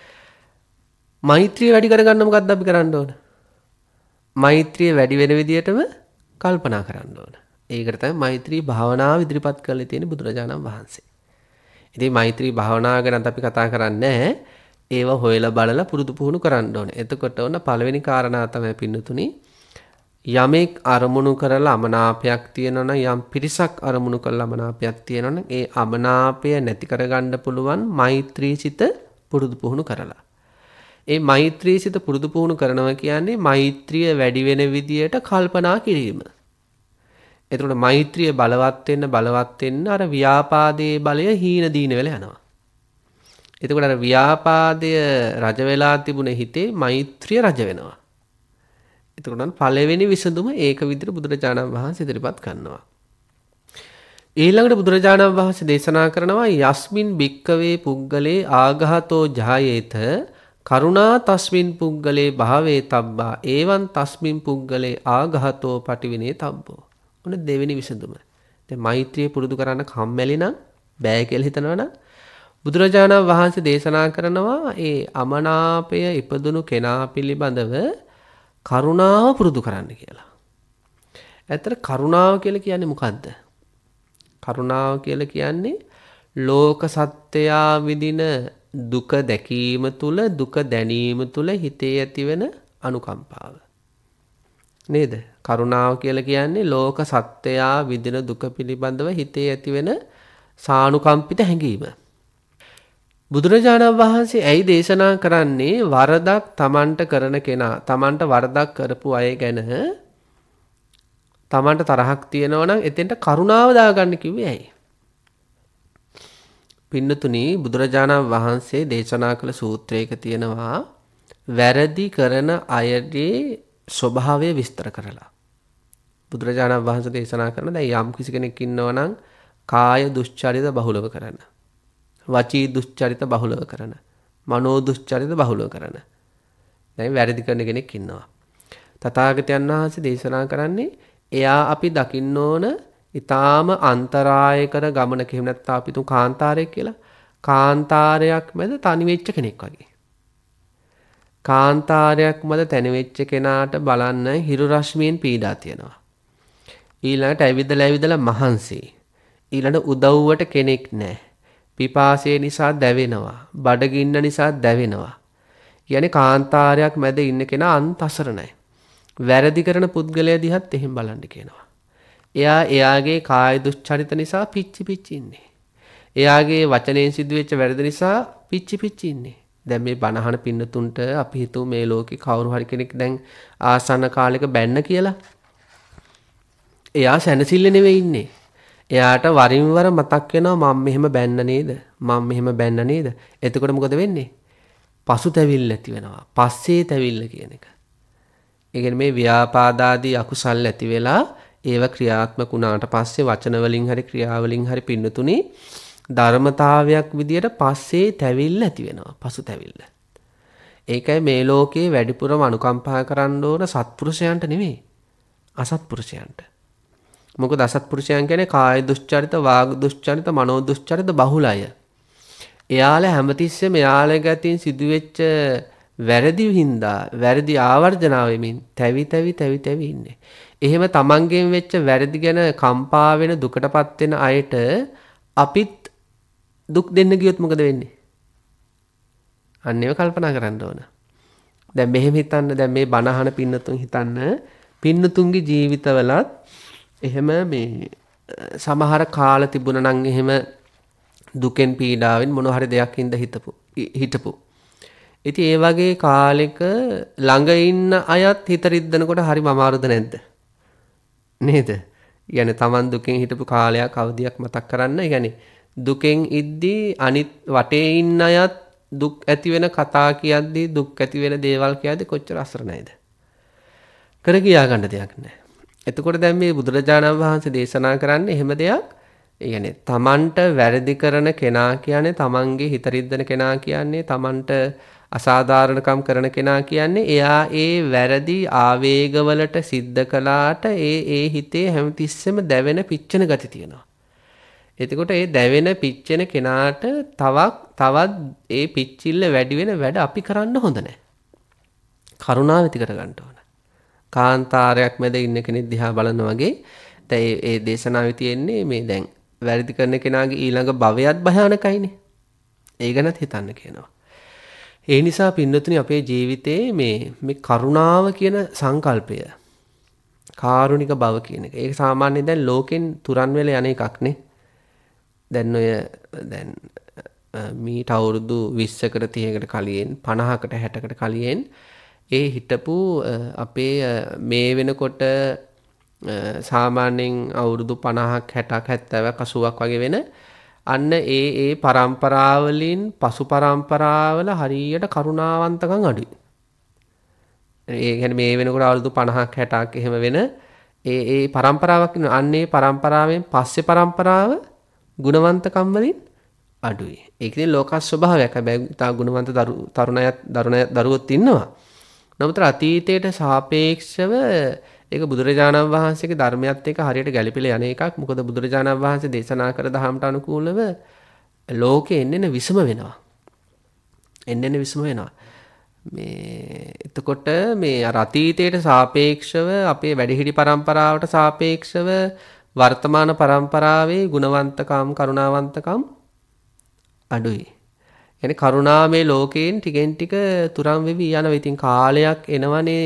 මෛත්‍රිය වැඩි කරගන්න මොකක්ද අපි කරන්න ඕන? මෛත්‍රිය වැඩි වෙන විදියටම කල්පනා කරන්න ඕන. ඒකට තමයි මෛත්‍රී භාවනාව ඉදිරිපත් කරලා තියෙන බුදුරජාණන් වහන්සේ. ඉතින් මෛත්‍රී භාවනාව ගැන අපි කතා කරන්නේ ඒව හොයලා බලලා පුරුදු පුහුණු කරන්න ඕනේ. එතකොට ඔන්න පළවෙනි කාරණා තමයි පින්නතුනි යමෙක් අරමුණු කරලා අමනාපයක් තියෙනවනම් යම් පිරිසක් අරමුණු කරලා අමනාපයක් තියෙනවනම් ඒ අමනාපය නැති කරගන්න පුළුවන් මෛත්‍රී සිත පුරුදු පුහුණු කරලා. ඒ මෛත්‍රී සිත පුරුදු පුහුණු කරනවා කියන්නේ මෛත්‍රිය වැඩි වෙන විදියට කල්පනා කිරීම. එතකොට මෛත්‍රිය බලවත් වෙන්න අර ව්‍යාපාදයේ බලය හීන දීන වෙලා යනවා. එතකොට අර ව්‍යාපාදය රජ වෙලා තිබුණ හිතේ මෛත්‍රිය රජ වෙනවා. එතකොට පළවෙනි විසඳුම ඒක විදිහට බුදුරජාණන් වහන්සේ ඉදිරිපත් කරනවා. ඊළඟට බුදුරජාණන් වහන්සේ දේශනා කරනවා යස්මින් භික්කවේ පුග්ගලේ ආඝාතෝ ජායේත කරුණා තස්මින් පුග්ගලේ භාවේ තබ්බා ඒවන් තස්මින් පුග්ගලේ ආඝාතෝ පටිවිනේ තබ්බෝ. ඔන්න දෙවෙනි විසඳුම. දැන් මෛත්‍රිය පුරුදු කරන්න කම්මැලි නම් බෑ කියලා හිතනවනම් බුදුරජාණන් වහන්සේ දේශනා කරනවා ඒ අමනාපය ඉපදුණු කෙනා පිළිබඳව කරුණාව පුරුදු කරන්න කියලා. ඇත්තට කරුණාව කියලා කියන්නේ මොකද්ද? කරුණාව කියලා කියන්නේ ලෝක සත්‍යයා විඳින දුක දැකීම තුල දුක දැනීම තුල හිතේ ඇතිවෙන අනුකම්පාව. නේද? කරුණාව කියලා කියන්නේ ලෝක සත්‍යයා විඳින දුක පිළිබඳව හිතේ ඇතිවෙන සානුකම්පිත හැඟීම. බුදුරජාණන් වහන්සේ ඇයි දේශනා කරන්නේ වරදක් Tamanට කරන කෙනා Tamanට වරදක් කරපු අය ගැන Tamanට තරහක් තියෙනවා නම් එතෙන්ට කරුණාව දාගන්න කිව්වේ ඇයි? පින්නතුනි බුදුරජාණන් වහන්සේ දේශනා කළ සූත්‍රයක තියෙනවා වැරදි කරන අයගේ ස්වභාවය විස්තර කරලා. බුදුරජාණන් වහන්සේ දේශනා කරන දැන් යම් කිසි කෙනෙක් ඉන්නවා නම් කාය දුස්චරිත බහුලව කරන වචී දුස්චරිත බහුලව කරන මනෝ දුස්චරිත බහුලව කරන දැන් වැරදි කරන කෙනෙක් ඉන්නවා. තථාගතයන් වහන්සේ දේශනා කරන්නේ එයා අපි දකින්න ඕන ඊටාම අන්තරාය කර ගමනක එහෙම නැත්නම් අපි තු කාන්තාරයක් කියලා කාන්තාරයක් මැද තනි වෙච්ච කෙනෙක් වගේ. කාන්තාරයක් මැද තනි වෙච්ච කෙනාට බලන්න හිරු රශ්මියෙන් පීඩා තියෙනවා. ඊළඟට ඇවිදලා මහන්සි. ඊළඟට උදව්වට කෙනෙක් නැහැ. පිපාසය නිසා දැවෙනවා. බඩගින්න නිසා දැවෙනවා. කියන්නේ කාන්තාරයක් මැද ඉන්න කෙනා අන්තසරණයි. වැරදි කරන පුද්ගලයා දිහත් එහෙම බලන්න කියනවා. එයාගේ කාය දුස්චරිත නිසා පිච්චි ඉන්නේ. එයාගේ වචනයෙන් සිදුවෙච්ච වැරදි නිසා පිච්චි ඉන්නේ. දැන් මේ බණහන පින්නතුන්ට අපි හිතුව මේ ලෝකේ කවුරු හරි කෙනෙක් දැන් ආසන්න කාලෙක බැන්න කියලා. එයා සැනසille නෙවෙයි ඉන්නේ. එයාට වරින් වර මතක් වෙනවා මම මෙහෙම බැන්න නේද? එතකොට මොකද වෙන්නේ? පසුතැවිල්ල ඇති වෙනවා. පස්සේ තැවිල්ල කියන එක. ඒ කියන්නේ මේ ව්‍යාපාදාදී අකුසල් ඇති වෙලා ඒව ක්‍රියාත්මක වුණාට පස්සේ වචන වලින් හරි ක්‍රියා වලින් හරි පින්නතුණි ධර්මතාවයක් විදියට පස්සේ තැවිල්ල ඇති වෙනවා. පසුතැවිල්ල. ඒකයි මේ ලෝකේ වැඩිපුරම අනුකම්පා කරන්න ඕන සත්පුරුෂයන්ට නෙවෙයි. අසත්පුරුෂයන්ට. මොකද අසත්පුරුෂයන් කියන්නේ කාය දුස්චරිත, වාග් දුස්චරිත, මනෝ දුස්චරිත බහුලය. එයාලා හැමතිස්සෙම එයාලගේ අතින් සිදුවෙච්ච වැරදි හින්දා වැරදි ආවර්ජනා වෙමින් තැවි ඉන්නේ. එහෙම තමන්ගෙන් වෙච්ච වැරදි ගැන කම්පා වෙන දුකටපත් වෙන අයට අපිත් දුක් දෙන්න ගියොත් මොකද වෙන්නේ? අන්න ඒව කල්පනා කරන්න ඕන. දැන් මෙහෙම හිතන්න, දැන් මේ බණ අහන පින්නතුන් හිතන්න, පින්නතුන්ගේ ජීවිතවලත් එහෙම මේ සමහර කාල තිබුණා නම් එහෙම දුකෙන් පීඩාවෙන් මොන හරි දෙයක් හින්දා හිටපු. ඉතින් ඒ වගේ කාලෙක ළඟ ඉන්න අයත් හිත රිද්දනකොට හරිම අමාරුද නැද්ද? නේද? يعني Taman දුකෙන් හිටපු කාලයක් අවදියක් මතක් කරන්න. يعني දුකෙන් ඉද්දී අනිත් වටේ ඉන්න අයත් දුක් ඇති වෙන කතා කියද්දී, දුක් ඇති වෙන දේවල් කියද්දී කොච්චර අසරණයිද? කර කියා ගන්න දෙයක් නැහැ. එතකොට දැන් මේ බුදුරජාණන් වහන්සේ දේශනා කරන්නේ එහෙම දෙයක්. يعني Tamanට වැරදි කරන කෙනා කියන්නේ, Tamanගේ හිත රිද්දන කෙනා කියන්නේ, Tamanට අසාධාරණකම් කරන කෙනා කියන්නේ එයා ඒ වැරදි ආවේගවලට සිද්ධ කළාට ඒ හිතේ හැමතිස්සෙම දැවෙන පිච්චෙන ගති තියෙනවා. එතකොට ඒ දැවෙන පිච්චෙන කෙනාට තවත් ඒ පිච්චිල්ල වැඩි වෙන වැඩ අපි කරන්න හොඳ නැහැ. කරුණාව ඇති කර ගන්න ඕන. කාන්තාරයක් මැද ඉන්න කෙනෙක් දිහා බලන වගේ දැන් ඒ දේශනාවේ තියෙන්නේ මේ දැන් වැරදි කරන කෙනාගේ ඊළඟ භවයත් භයානකයිනේ. ඒ ගැනත් හිතන්න කියනවා. ඒ නිසා පින්නතුනි අපේ ජීවිතේ මේ කරුණාව කියන සංකල්පය, කාරුණික බව කියන එක. ඒක සාමාන්‍යයෙන් දැන් ලෝකෙන් තුරන් වෙලා යන එකක් නේ. දැන් මීට අවුරුදු 20කට 30කට කලින් 50කට 60කට කලින් ඒ හිටපු අපේ මේ වෙනකොට සාමාන්‍යයෙන් අවුරුදු 50ක් 60ක් 70ක් 80ක් වගේ වෙන අන්න ඒ පරම්පරාවලින් පසු පරම්පරාවල හරියට කරුණාවන්තකම් අඩුයි. ඒ කියන්නේ මේ වෙනකොට අවුරුදු 50ක් 60ක් එහෙම වෙන ඒ පරම්පරාවක් ඉන්න අන්නේ පරම්පරාවෙන් පස්සේ පරම්පරාව ගුණවන්තකම් වලින් අඩුයි. ඒක ඉතින් ලෝක ස්වභාවයක්. හැබැයි තා ගුණවන්ත දරුවොත් ඉන්නවා. නමුත් අතීතයට සාපේක්ෂව ඒක බුදුරජාණන් වහන්සේගේ ධර්මයත් එක්ක හරියට ගැළපෙලා යන එකක්. මොකද බුදුරජාණන් වහන්සේ දේශනා කර දහමට අනුකූලව ලෝකෙ එන්න විසම වෙනවා. එන්න විසම වෙනවා. මේ එතකොට මේ අර අතීතයට සාපේක්ෂව අපේ වැඩිහිටි පරම්පරාවට සාපේක්ෂව වර්තමාන පරම්පරාවේ ගුණවන්තකම් කරුණාවන්තකම් අඩුයි. يعني කරුණාමේ ලෝකයෙන් ටිකෙන් ටික තුරන් වෙවි යනවා. ඉතින් කාලයක් එනවනේ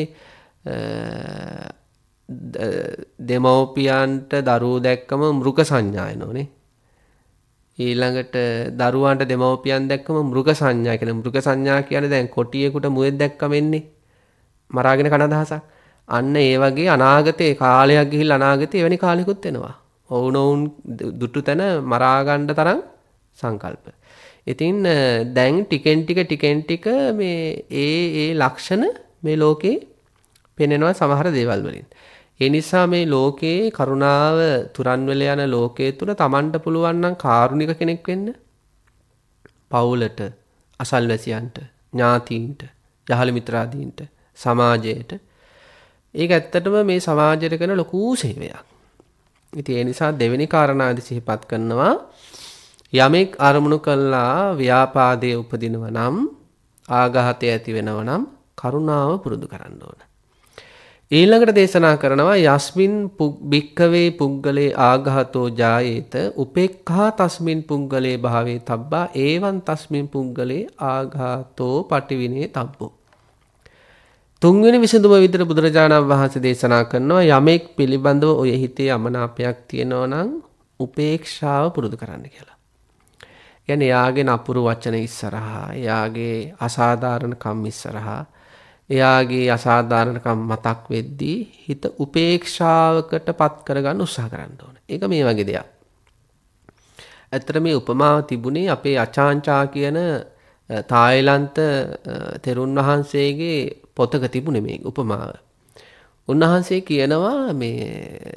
දෙමව්පියන්ට දරුවෝ දැක්කම මෘග සංඥා එනෝනේ. ඊළඟට දරුවන්ට දෙමව්පියන් දැක්කම මෘග සංඥා. කියන්නේ මෘග සංඥා කියන්නේ දැන් කොටියෙකුට මුවෙක් දැක්කම එන්නේ මරාගෙන කන අදහසක්. අන්න ඒ වගේ අනාගතේ කාලයක් ගිහිල්ලා අනාගතේ එවැනි කාලෙකුත් එනවා. ඔවුන් දුටු තැන මරා ගන්න තරම් සංකල්ප. ඉතින් දැන් ටිකෙන් ටික මේ ඒ ලක්ෂණ මේ ලෝකේ පෙනෙනවා සමහර දේවල් වලින්. ඒ නිසා මේ ලෝකේ කරුණාව තුරන් වෙලා යන ලෝකයේ තුල Tamanට පුළුවන් නම් කාරුණික කෙනෙක් වෙන්න. පවුලට, අසල්වැසියන්ට, ඥාතීන්ට, යහළ මිත්‍රාදීන්ට, සමාජයට. ඒක ඇත්තටම මේ සමාජයට කරන ලොකු සේවයක්. ඉතින් ඒ නිසා දෙවෙනි කාරණාදි සිහිපත් කරනවා යමෙක් අරමුණු කළා ව්‍යාපාදයේ උපදිනවා නම් ආඝාතය ඇති වෙනවා නම් කරුණාව පුරුදු කරන්න ඕන. ඊළඟට දේශනා කරනවා යස්මින් භික්ඛවේ පුග්ගලේ ආඝාතෝ ජායේත උපේක්ඛා තස්මින් පුග්ගලේ භාවේ තබ්බා ඒවං තස්මින් පුග්ගලේ ආඝාතෝ පටිවිනේ තබ්බෝ. තුන්වෙනි විසඳුම විදිහට බුදුරජාණන් වහන්සේ දේශනා කරනවා යමෙක් පිළිබඳව ඔය හිතේ අමනාපයක් තියෙනවා නම් උපේක්ෂාව පුරුදු කරන්න කියලා. කියන්නේ යාගේ නපුරු වචන ඉස්සරහා, යාගේ අසාධාරණකම් ඉස්සරහා, එයාගේ අසාධාරණකම් මතක් වෙද්දී හිත උපේක්ෂාවකට පත් කරගන්න උත්සාහ කරන්න ඕන. ඒක මේ වගේ දෙයක්. ඇත්තට මේ උපමාව තිබුණේ අපේ අචාන්චා කියන තායිලන්ත තෙරුන් වහන්සේගේ පොතක තිබුණේ මේ උපමාව. උන්වහන්සේ කියනවා මේ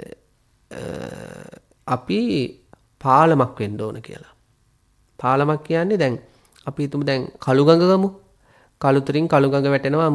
අපි පාලමක් වෙන්න ඕන කියලා. පාලමක් කියන්නේ දැන් අපි හිතමු දැන් කළුගඟ ගමු. කළුතරින් කළුගඟ වැටෙනවා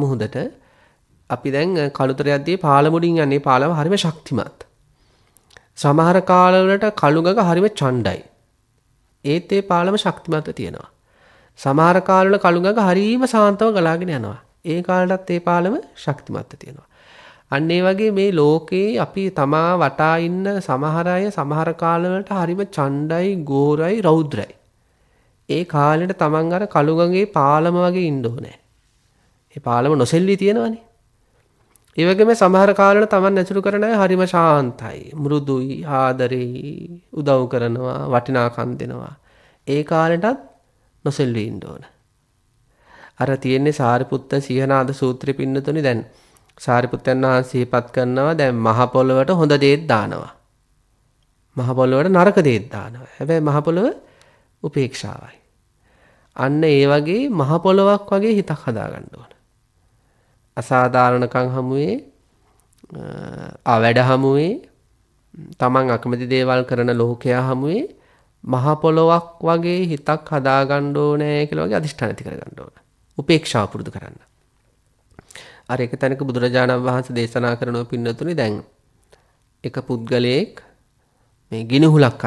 සමහර කාලවලට කළු ගඟ හරිම ඡණ්ඩයි. ඒත් ඒ පාලම ශක්තිමත් තියෙනවා. සමහර කාලවල කළු ගඟ හරිම සාන්තව ගලාගෙන යනවා. ඒ කාලයටත් ඒ පාලම ශක්තිමත් තියෙනවා. අන්න ඒ වගේ මේ ලෝකේ අපි තමා වටා ඉන්න සමහර අය සමහර කාලවලට හරිම ඡණ්ඩයි, ගෝරයි, රෞද්‍රයි. ඒ කාලෙට තමන් අර කළු ගඟේ පාලම වගේ ඉන්න ඕනේ. ඒ පාලම නොසෙල්වි තියෙනවනේ. ඒ වගේම සමහර කාලවල තමන් ඇසුරු කරන අය හරිම ශාන්තයි, මෘදුයි, ආදරෙයි, උදව් කරනවා, වටිනාකම් දෙනවා. ඒ කාලෙටත් නොසෙල්වි ඉන්න ඕන. අර තියෙන්නේ සාරිපුත්ත සිහනාද සූත්‍රෙ පින්නතුනි. දැන් සාරිපුත්තයන් වහන්සේ සිහිපත් කරනවා දැන් මහ පොළොවට හොඳ දේත් දානවා. මහ පොළොවට නරක දේත් දානවා. හැබැයි මහ පොළොව උපේක්ෂාවයි. අන්න ඒ වගේ මහ පොළොවක් වගේ හිතක් හදාගන්න ඕන. අසාධාරණකම් හමුවේ අවැඩ හමුවේ තමන් අකමැති දේවල් කරන ලෝකයා හමුවේ මහ පොළොවක් වගේ හිතක් හදාගන්න ඕනේ කියලා වගේ අදිෂ්ඨාන ඇති කරගන්න ඕන. උපේක්ෂාව පුරුදු කරන්න. අර එක තැනක බුදුරජාණන් වහන්සේ දේශනා කරනවා පින්නතුනි දැන් එක පුද්ගලයෙක් මේ ගිනිහුලක්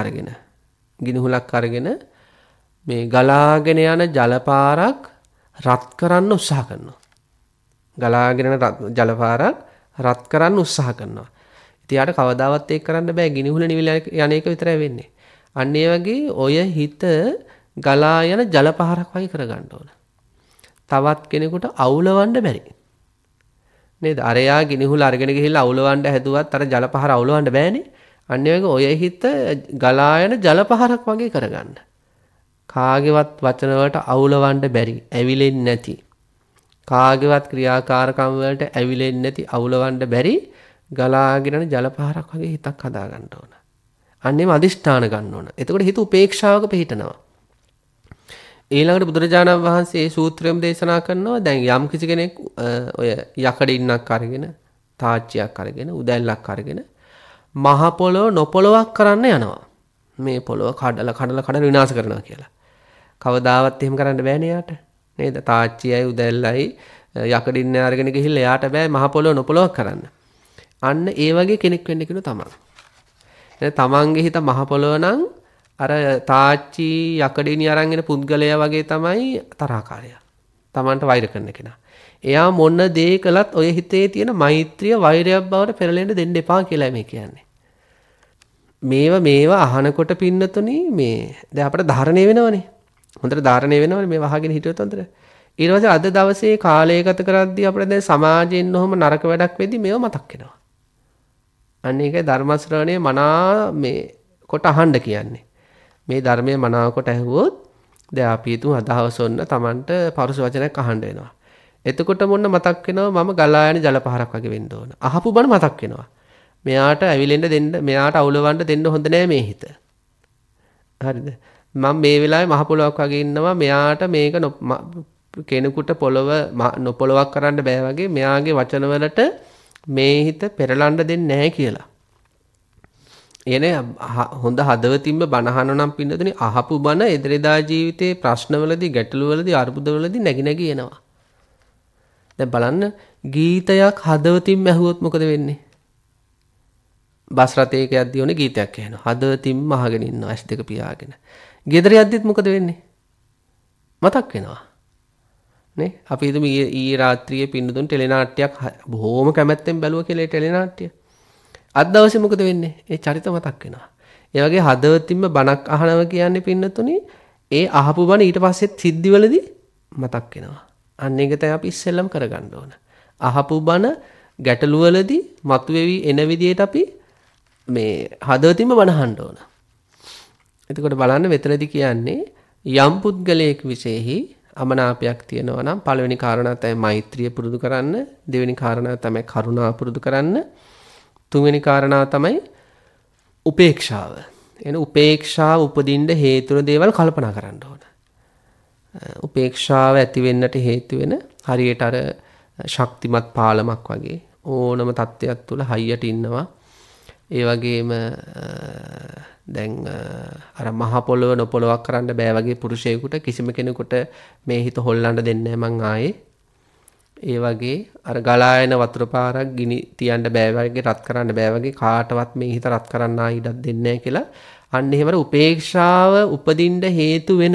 අරගෙන මේ ගලාගෙන යන ජලපාරක් රත් කරන්න උත්සාහ කරනවා. ගලාගෙන යන ජලපාරක් රත් කරන්න උත්සාහ කරනවා. ඉතින් යාට කවදාවත් ඒක කරන්න බෑ. ගිනිහුල නිවිලා යන එක විතරයි වෙන්නේ. අන්න ඒ වගේ ඔය හිත ගලා යන ජලපාරක් වගේ කරගන්න ඕන. තවත් කෙනෙකුට අවුලවන්න බැරි. නේද? අරයා ගිනිහුල අරගෙන ගිහිල්ලා අවුලවන්න හැදුවත් අර ජලපහර අවුලවන්න බෑනේ. අන්න ඒ වගේ ඔය හිත ගලා යන ජලපහරක් වගේ කරගන්න. කාගේවත් වචන වලට අවුලවන්න බැරි, ඇවිලෙන්නේ නැති. කාගේවත් ක්‍රියාකාරකම් වලට ඇවිලෙන්නේ නැති, අවුලවන්න බැරි ගලාගෙන යන ජලපහරක් වගේ හිතක් හදා ගන්න ඕන. අන්නේම අදිෂ්ඨාන ගන්න ඕන. එතකොට හිත උපේක්ෂාවක පිහිටනවා. ඊළඟට බුදුරජාණන් වහන්සේ මේ සූත්‍රයම දේශනා කරනවා දැන් යම් කිසි කෙනෙක් ඔය යකඩින්නක් අරගෙන තාච්චියක් අරගෙන උදැල්ලක් අරගෙන මහ පොළොව නොපොළොවක් කරන්න යනවා. මේ පොළොව කඩලා විනාශ කරනවා කියලා. කවදාවත් එහෙම කරන්න බෑනේ යාට. නේද? තාච්චියයි උදැල්ලයි යකඩින්න අරගෙන ගිහිල්ලා යාට බෑ මහ පොළොව නොපොළොවක් කරන්න. අන්න ඒ වගේ කෙනෙක් වෙන්න කියන තමන්. තමන්ගේ හිත මහ පොළොව නම් අර තාච්චි යකඩිනි අරන් එන පුද්ගලයා වගේ තමයි තරහකාරයා. තමන්ට වෛර කරන කෙනා. එයා මොන දේ කළත් ඔය හිතේ තියෙන මෛත්‍රිය වෛරයක් බවට පෙරලෙන්න දෙන්න එපා කියලා මේ කියන්නේ. මේවා අහනකොට පින්නතුනි මේ දැන් අපිට ධාරණය වෙනවනේ. හොඳට ධාරණය වෙනවනේ මේ වහගෙන හිටියොත් හොඳට. ඊට පස්සේ අද දවසේ කාලය ගත කරද්දී අපිට දැන් සමාජයෙන් ඔහොම නරක වැඩක් වෙද්දී මේව මතක් වෙනවා. අන්න ඒකයි ධර්ම ශ්‍රවණය මනා මේ කොට අහන්න කියන්නේ. මේ ධර්මයේ මනාව කොට ඇහුවොත් දැන් අපි හිතමු අදහස් ඔන්න Tamanට පරුස වචනයක් අහන්න වෙනවා. එතකොට මොන්න මතක් වෙනවා මම ගලා යන ජලපහරක් වගේ වෙන්න ඕන. අහපු බණ මතක් වෙනවා. මෙයාට ඇවිලෙන්න දෙන්න, මෙයාට අවුලවන්න දෙන්න හොඳ නෑ මේ හිත. හරිද? මම මේ වෙලාවේ මහ පොළොවක් වගේ ඉන්නවා. මෙයාට මේක කෙනෙකුට පොළොව නොපොළොවක් කරන්න බෑ වගේ මෙයාගේ වචන වලට මේ හිත පෙරලන්න දෙන්නේ නැහැ කියලා. එනේ හොඳ හදවතින්ම බණ අහනවා නම් පින්නතුනි අහපු බණ එදිනෙදා ජීවිතේ ප්‍රශ්නවලදී, ගැටලුවලදී, අර්බුදවලදී නැగి එනවා. දැන් බලන්න ගීතයක් හදවතින්ම ඇහුවොත් මොකද වෙන්නේ? බස් රථයක යද්දී ඕනේ ගීතයක් ඇහෙනවා. හදවතින්ම අහගෙන ඉන්නවා ඇස් දෙක පියාගෙන. ගෙදර යද්දිත් මොකද වෙන්නේ? මතක් වෙනවා. නේ? අපි හිතමු ඊයේ රාත්‍රියේ පින්නතුන් ටෙලිනාට්‍යයක් බොහොම කැමැත්තෙන් බැලුවා කියලා ඒ ටෙලිනාට්‍ය. අද දවසේ මොකද වෙන්නේ? ඒ චරිත මතක් වෙනවා. ඒ වගේ හදවතින්ම බණක් අහනවා කියන්නේ පින්නතුනි ඒ අහපු බණ ඊට පස්සෙත් සිද්ධිවලදී මතක් වෙනවා. අන්න ඒක තමයි අපි ඉස්සෙල්ලම කරගන්න ඕන. අහපු බණ ගැටලුවලදී මතුවේවි එන විදිහට අපි මේ හදවතින්ම බණ අහන්න ඕන. එතකොට බලන්න මෙතනදී කියන්නේ යම් පුද්ගලයෙක් විශේෂෙහි අමනාපයක් තියෙනවා නම් පළවෙනි කාරණා තමයි මෛත්‍රිය පුරුදු කරන්න, දෙවෙනි කාරණා තමයි කරුණාව පුරුදු කරන්න, තුන්වෙනි කාරණාව තමයි උපේක්ෂාව. එන උපේක්ෂාව උපදින්න හේතු වෙන දේවල් කල්පනා කරන්න ඕන. උපේක්ෂාව ඇති වෙන්නට හේතු වෙන හරියට අර ශක්තිමත් පාලමක් වගේ ඕනම තත්ත්වයක් තුළ හයියට ඉන්නවා. ඒ වගේම දැන් අර මහ පොළොව නොපොළොවක් කරන්න බෑ වගේ පුරුෂයෙකුට කිසිම කෙනෙකුට මේ හිත හොල්ලන්න දෙන්නේ නැහැ මං ආයේ. ඒ වගේ අර ගලා එන වතුර පාරක් ගිනි තියන්න බෑ වගේ රත් කරන්න බෑ වගේ කාටවත් මේ හිත රත් කරන්න ඉඩක් දෙන්නේ නැහැ කියලා අන්න එහෙම උපේක්ෂාව උපදින්න හේතු වෙන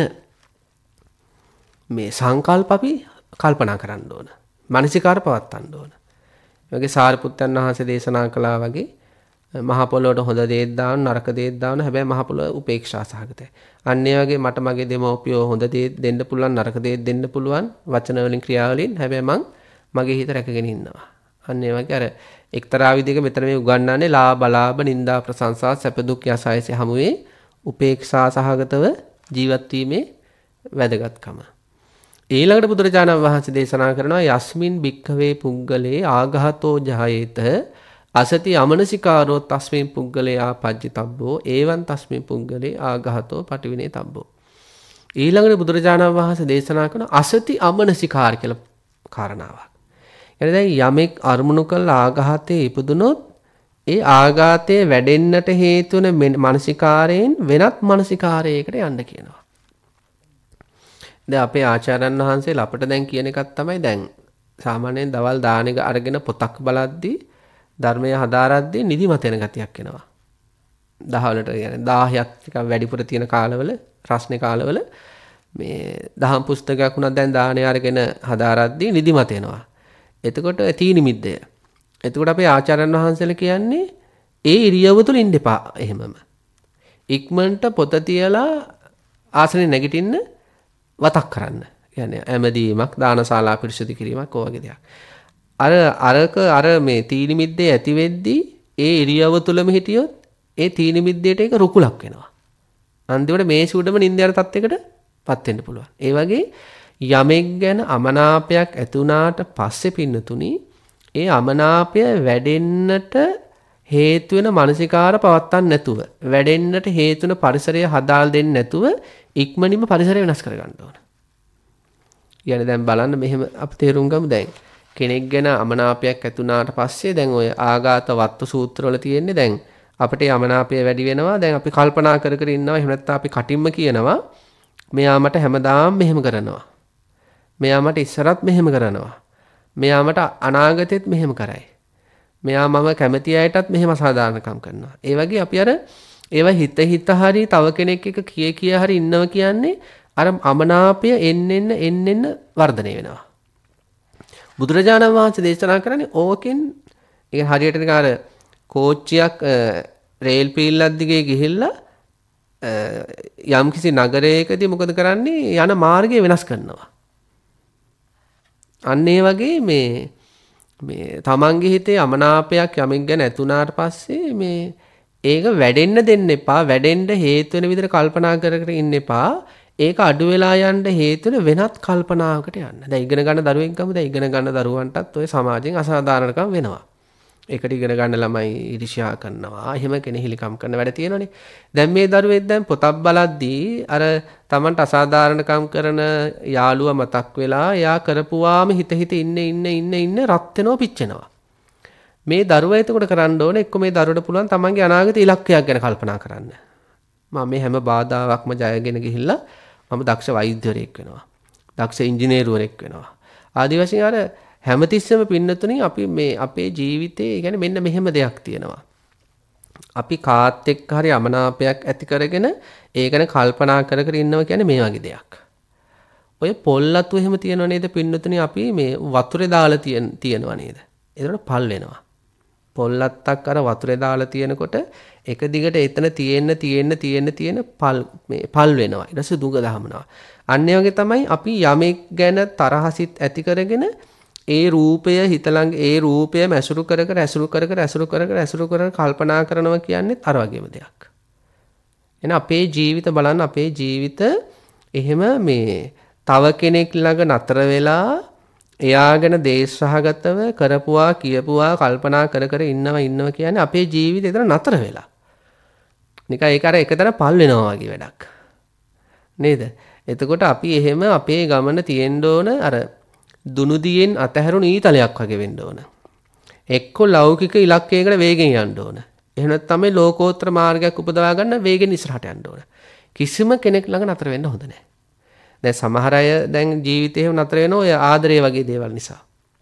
මේ සංකල්ප අපි කල්පනා කරන්න ඕන. මානසිකාර පවත්වන්න ඕන. ඒ වගේ සාරිපුත්තයන් වහන්සේ දේශනා කළා වගේ මහ පොළොවට හොඳ දේත් දාන්න නරක දේත් දාන්න හැබැයි මහ පොළොව උපේක්ෂා සහගතයි. අන්න ඒ වගේ මට මගේ දෙමව්පියෝ හොඳ දේත් දෙන්න පුළුවන් නරක දේත් දෙන්න පුළුවන් වචන වලින් ක්‍රියා වලින් හැබැයි මං මගේ හිත රැකගෙන ඉන්නවා. අන්න ඒ වගේ අර එක්තරා විදිහක මෙතන මේ උගන්වන්නේ ලාභ අලාභ නිന്ദා ප්‍රශංසා සැප දුක් යසායස හැමුවේ උපේක්ෂා සහගතව ජීවත් වීමේ වැදගත්කම. ඊළඟට බුදුරජාණන් වහන්සේ දේශනා කරනවා යස්මින් භික්ඛවේ පුග්ගලේ ආඝාතෝ ජහයේත අසති අමනසිකාරෝ තස්මින් පුග්ගලේ ආපජ්ජිතබ්බෝ එවං තස්මින් පුග්ගලේ ආඝාතෝ පටිවිනේ තබ්බෝ. ඊළඟට බුදුරජාණන් වහන්සේ දේශනා කරන අසති අමනසිකාර කියලා කාරණාවක්. එනේ දැන් යමෙක් අරමුණු කළ ආඝාතයේ ඉපදුනොත් ඒ ආඝාතයේ වැඩෙන්නට හේතු වෙන මානසිකාරයෙන් වෙනත් මානසිකාරයකට යන්න කියනවා. දැන් අපේ ආචාර්යයන් වහන්සේලා අපිට දැන් කියන එකක් තමයි දැන් සාමාන්‍යයෙන් දවල් දාන එක අරගෙන පොතක් බලද්දී ධර්මය හදාරද්දී නිදිමත වෙන ගතියක් එනවා. දහවලට කියන්නේ 10ක් ටිකක් වැඩිපුර තියෙන කාලවල රස්නේ කාලවල මේ දහම් පුස්තකයක් උනත් දැන් දානේ අරගෙන හදාරද්දී නිදිමත එනවා. එතකොට තීනිමිද්දය. එතකොට අපේ ආචාර්යයන් වහන්සේලා කියන්නේ ඒ ඉරියව්ව තුල ඉන්න එපා එහෙමම. ඉක්මනට පොත තියලා ආසනේ නැගිටින්න වතක් කරන්න. කියන්නේ ඇමදීමක් දානශාලා පිරිසිදු කිරීමක් ඔය වගේ දෙයක්. අර මේ තීනි මිද්දේ ඇති වෙද්දී ඒ ඉරියව්ව තුලම හිටියොත් ඒ තීනි මිද්දේට ඒක රුකුලක් වෙනවා. අන්තිමට මේ සුඩම නින්දයන තත්යකටපත් වෙන්න පුළුවන්. ඒ වගේ යමෙක් ගැන අමනාපයක් ඇති වුණාට පස්සේ පින්නතුණි ඒ අමනාපය වැඩෙන්නට හේතු වෙන මානසිකාර පවත්තන්න නැතුව වැඩෙන්නට හේතු වෙන පරිසරය හදාල් දෙන්නේ නැතුව ඉක්මනින්ම පරිසරය වෙනස් කර ගන්න ඕන. يعني දැන් බලන්න මෙහෙම අපි තේරුම් ගමු දැන් කෙනෙක් ගැන අමනාපයක් ඇති වුණාට පස්සේ දැන් ඔය ආඝාත වත්තු සූත්‍රවල තියෙන්නේ දැන් අපිට අමනාපය වැඩි වෙනවා. දැන් අපි කල්පනා කර කර ඉන්නවා. එහෙම නැත්නම් අපි කටින්ම කියනවා මෙයා මට හැමදාම මෙහෙම කරනවා. මෙයා මට ඉස්සරත් මෙහෙම කරනවා. මෙයා මට අනාගතෙත් මෙහෙම කරයි. මෙයා මම කැමති අයටත් මෙහෙම අසාධාරණකම් කරනවා. ඒ වගේ අපි අර ඒව හිත හරි තව කෙනෙක් එක කිය හරි ඉන්නවා කියන්නේ අර අමනාපය එන්න වර්ධනය වෙනවා. බුදුරජාණන් වහන්සේ දේශනා කරන්නේ ඕකෙන් ඒ හරියට නිකන් අර කෝච්චියක් රේල් පීල්ලක් දිගේ ගිහිල්ලා යම්කිසි නගරයකදී මොකද කරන්නේ යන මාර්ගය වෙනස් කරනවා. අන්න ඒ වගේ මේ තමන්ගේ හිතේ අමනාපයක් යමෙක් ගැන ඇතුණාට පස්සේ මේ ඒක වැඩෙන්න දෙන්න එපා. වැඩෙන්න හේතු වෙන විදිහට කල්පනා කර කර ඉන්න එපා. ඒක අඩු වෙලා යන්න හේතු වෙනත් කල්පනාවකට යන්න. දැන් ඉගෙන ගන්න දරුවෙක් ගමු. දැන් ඉගෙන ගන්න දරුවන්ටත් ඔය සමාජයෙන් අසාධාරණකම් වෙනවා. ඒකට ඉගෙන ගන්න ළමයි ඊර්ෂ්‍යා කරනවා. එහෙම කෙනෙහිලිකම් කරන වැඩ තියෙනවනේ. දැන් මේ දරුවෙක් දැන් පොතක් බලද්දී අර Tamanට අසාධාරණකම් කරන යාළුවා මතක් වෙලා එයා කරපුවාම හිත ඉන්න රත් වෙනවා පිච්චෙනවා. මේ දරුවා එතකොට කරන්න ඕනේ එක්ක මේ දරුවට පුළුවන් Tamanගේ අනාගත ඉලක්කයක් ගැන කල්පනා කරන්න. මම මේ හැම බාධාවක්ම ජයගෙන ගිහිල්ලා මම දක්ෂ වෛද්‍යවරයෙක් වෙනවා. දක්ෂ ඉංජිනේරුවරයෙක් වෙනවා. ආදි වශයෙන් අර හැමතිස්සෙම පින්නතුණි අපි මේ අපේ ජීවිතේ يعني මෙන්න මෙහෙම දෙයක් තියෙනවා. අපි කාත් එක්ක හරි අමනාපයක් ඇති කරගෙන ඒ ගැන කල්පනා කර කර ඉන්නවා කියන්නේ මේ වගේ දෙයක්. ඔය පොල්ලතු එහෙම තියෙනව නේද පින්නතුණි අපි මේ වතුරේ දාලා තියෙනවා නේද? ඒකට පල් වෙනවා. පොල්ලත්තක් අර වතුරේ දාලා තියෙනකොට එක දිගට එතන තියෙන පල් වෙනවා. ඊට පස්සේ දුඟ දහමනවා. අන්න ඒ වගේ තමයි අපි යමෙක් ගැන තරහසිත ඇති කරගෙන ඒ රූපය හිතලංග ඒ රූපයම ඇසුරු කර කල්පනා කරනවා කියන්නේ අර වගේම දෙයක්. එහෙනම් අපේ ජීවිත බලන්න අපේ ජීවිත එහෙම මේ තව කෙනෙක් ළඟ නතර වෙලා එයා ගැන දේශසහගතව කරපුවා කියපුවා කල්පනා කර ඉන්නවා කියන්නේ අපේ ජීවිතේ එතන නතර වෙලා. නිකන් ඒක අර එකතන පල් වෙනවා වගේ වැඩක්. නේද? එතකොට අපි එහෙම අපේ ගමන තියෙන්න ඕන අර දුනුදියෙන් අතහැරුණු ඊතලයක් වගේ වෙන්න ඕන. එක්ක ලෞකික ඉලක්කයකට වේගෙන් යන්න ඕන. එහෙම නැත්නම් මේ ලෝකෝත්තර මාර්ගයක් උපදවා ගන්න වේගෙන් ඉස්සරහට යන්න ඕන. කිසිම කෙනෙක් ළඟ නතර වෙන්න හොඳ නැහැ. දැන් සමහර අය දැන් ජීවිතේ නතර වෙන ඔය ආදරය වගේ දේවල් නිසා.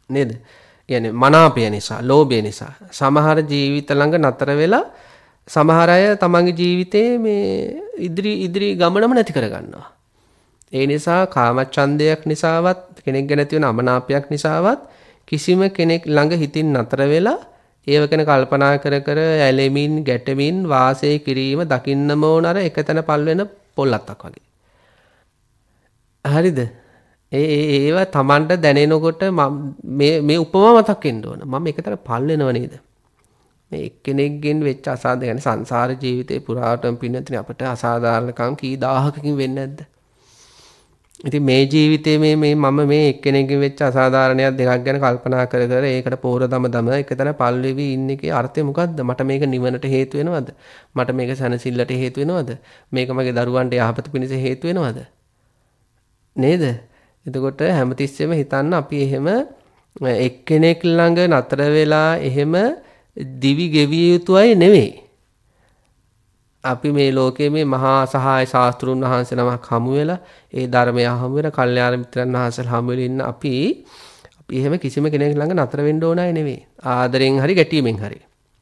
නේද? කියන්නේ මනාපය නිසා, ලෝභය නිසා සමහර ජීවිත ළඟ නතර වෙලා සමහර අය තමන්ගේ ජීවිතේ මේ ඉදිරි ගමනම නැති කරගන්නවා. ඒ නිසා කාමච්ඡන්දයක් නිසාවත් කෙනෙක් ගැන තියෙන අමනාපයක් නිසාවත් කිසිම කෙනෙක් ළඟ හිතින් නතර වෙලා ඒව ගැන කල්පනා කර කර ඇලෙමින් ගැටෙමින් වාසය කිරීම දකින්නම ඕන අර එකතැන පල් වෙන පොල්ලත්තක් වගේ. හරිද? ඒව තමන්ට දැනෙනකොට මේ උපමා මතක් වෙන්න ඕන. මම එකතැන පල් වෙනව නේද? මේ එක්කෙනෙක්ගෙන් වෙච්ච අසාධාරණ සංසාර ජීවිතේ පුරාටම පින්නතිනේ අපිට අසාධාරණකම් කී දහහකින් වෙන්නේ නැද්ද? ඉතින් මේ ජීවිතේ මම මේ එක්කෙනෙක්ගෙන් වෙච්ච අසාධාරණයක් දෙකක් ගැන කල්පනා කර කර ඒකට පෝර දම එකතැන පල් වෙවි ඉන්නේකේ අර්ථය මොකද්ද? මට මේක නිවනට හේතු වෙනවද? මට මේක සැනසෙල්ලට හේතු වෙනවද? මේක මගේ දරුවන්ට යහපත පිණිස හේතු වෙනවද? නේද? එතකොට හැමතිස්සෙම හිතන්න අපි එහෙම එක්කෙනෙක් ළඟ නතර වෙලා එහෙම දිවි ගෙවිය යුතු අය නෙවෙයි. අපි මේ ලෝකයේ මේ මහා සහාය ශාස්ත්‍රුන් වහන්සේ නමක් හමු වෙලා ඒ ධර්මය හමු වෙලා කල්යාණ මිත්‍රයන් වහන්සේලා හමු වෙලා ඉන්න අපි එහෙම කිසිම කෙනෙක් ළඟ නතර වෙන්න ඕන අය නෙවෙයි. ආදරෙන් හරි ගැටීමෙන් හරි.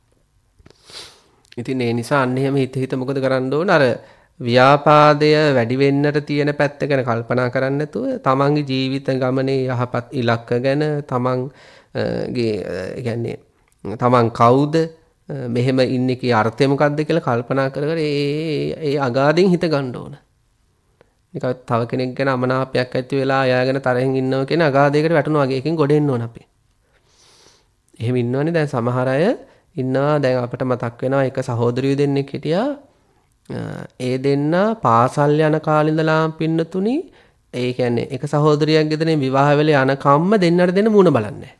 ඉතින් ඒ නිසා අන්න එහෙම හිත මොකද කරන්න ඕන? අර ව්‍යාපාදය වැඩි වෙන්නට තියෙන පැත්ත ගැන කල්පනා කරන්නේ නැතුව තමන්ගේ ජීවිත ගමනේ යහපත් ඉලක්ක ගැන තමන්ගේ කියන්නේ තමන් කවුද මෙහෙම ඉන්නේ කී අර්ථය මොකක්ද කියලා කල්පනා කර කර ඒ අගාධින් හිත ගන්න ඕන. නිකන් තව කෙනෙක් ගැන අමනාපයක් ඇති වෙලා එයා ගැන තරහින් ඉන්නව කියන අගාධයකට වැටෙනවා වගේ එකකින් ගොඩ එන්න ඕන අපි. එහෙම ඉන්නවනේ දැන් සමහර අය ඉන්නවා දැන් අපිට මතක් වෙනවා එක සහෝදරියෝ දෙන්නෙක් හිටියා. ඒ දෙන්න පාසල් යන කාලේ ඉඳලා පින්නතුණි ඒ කියන්නේ එක සහෝදරියක් ගෙදරින් විවාහ වෙලා යන කම්ම දෙන්නට දෙන්න මුණ බලන්නේ.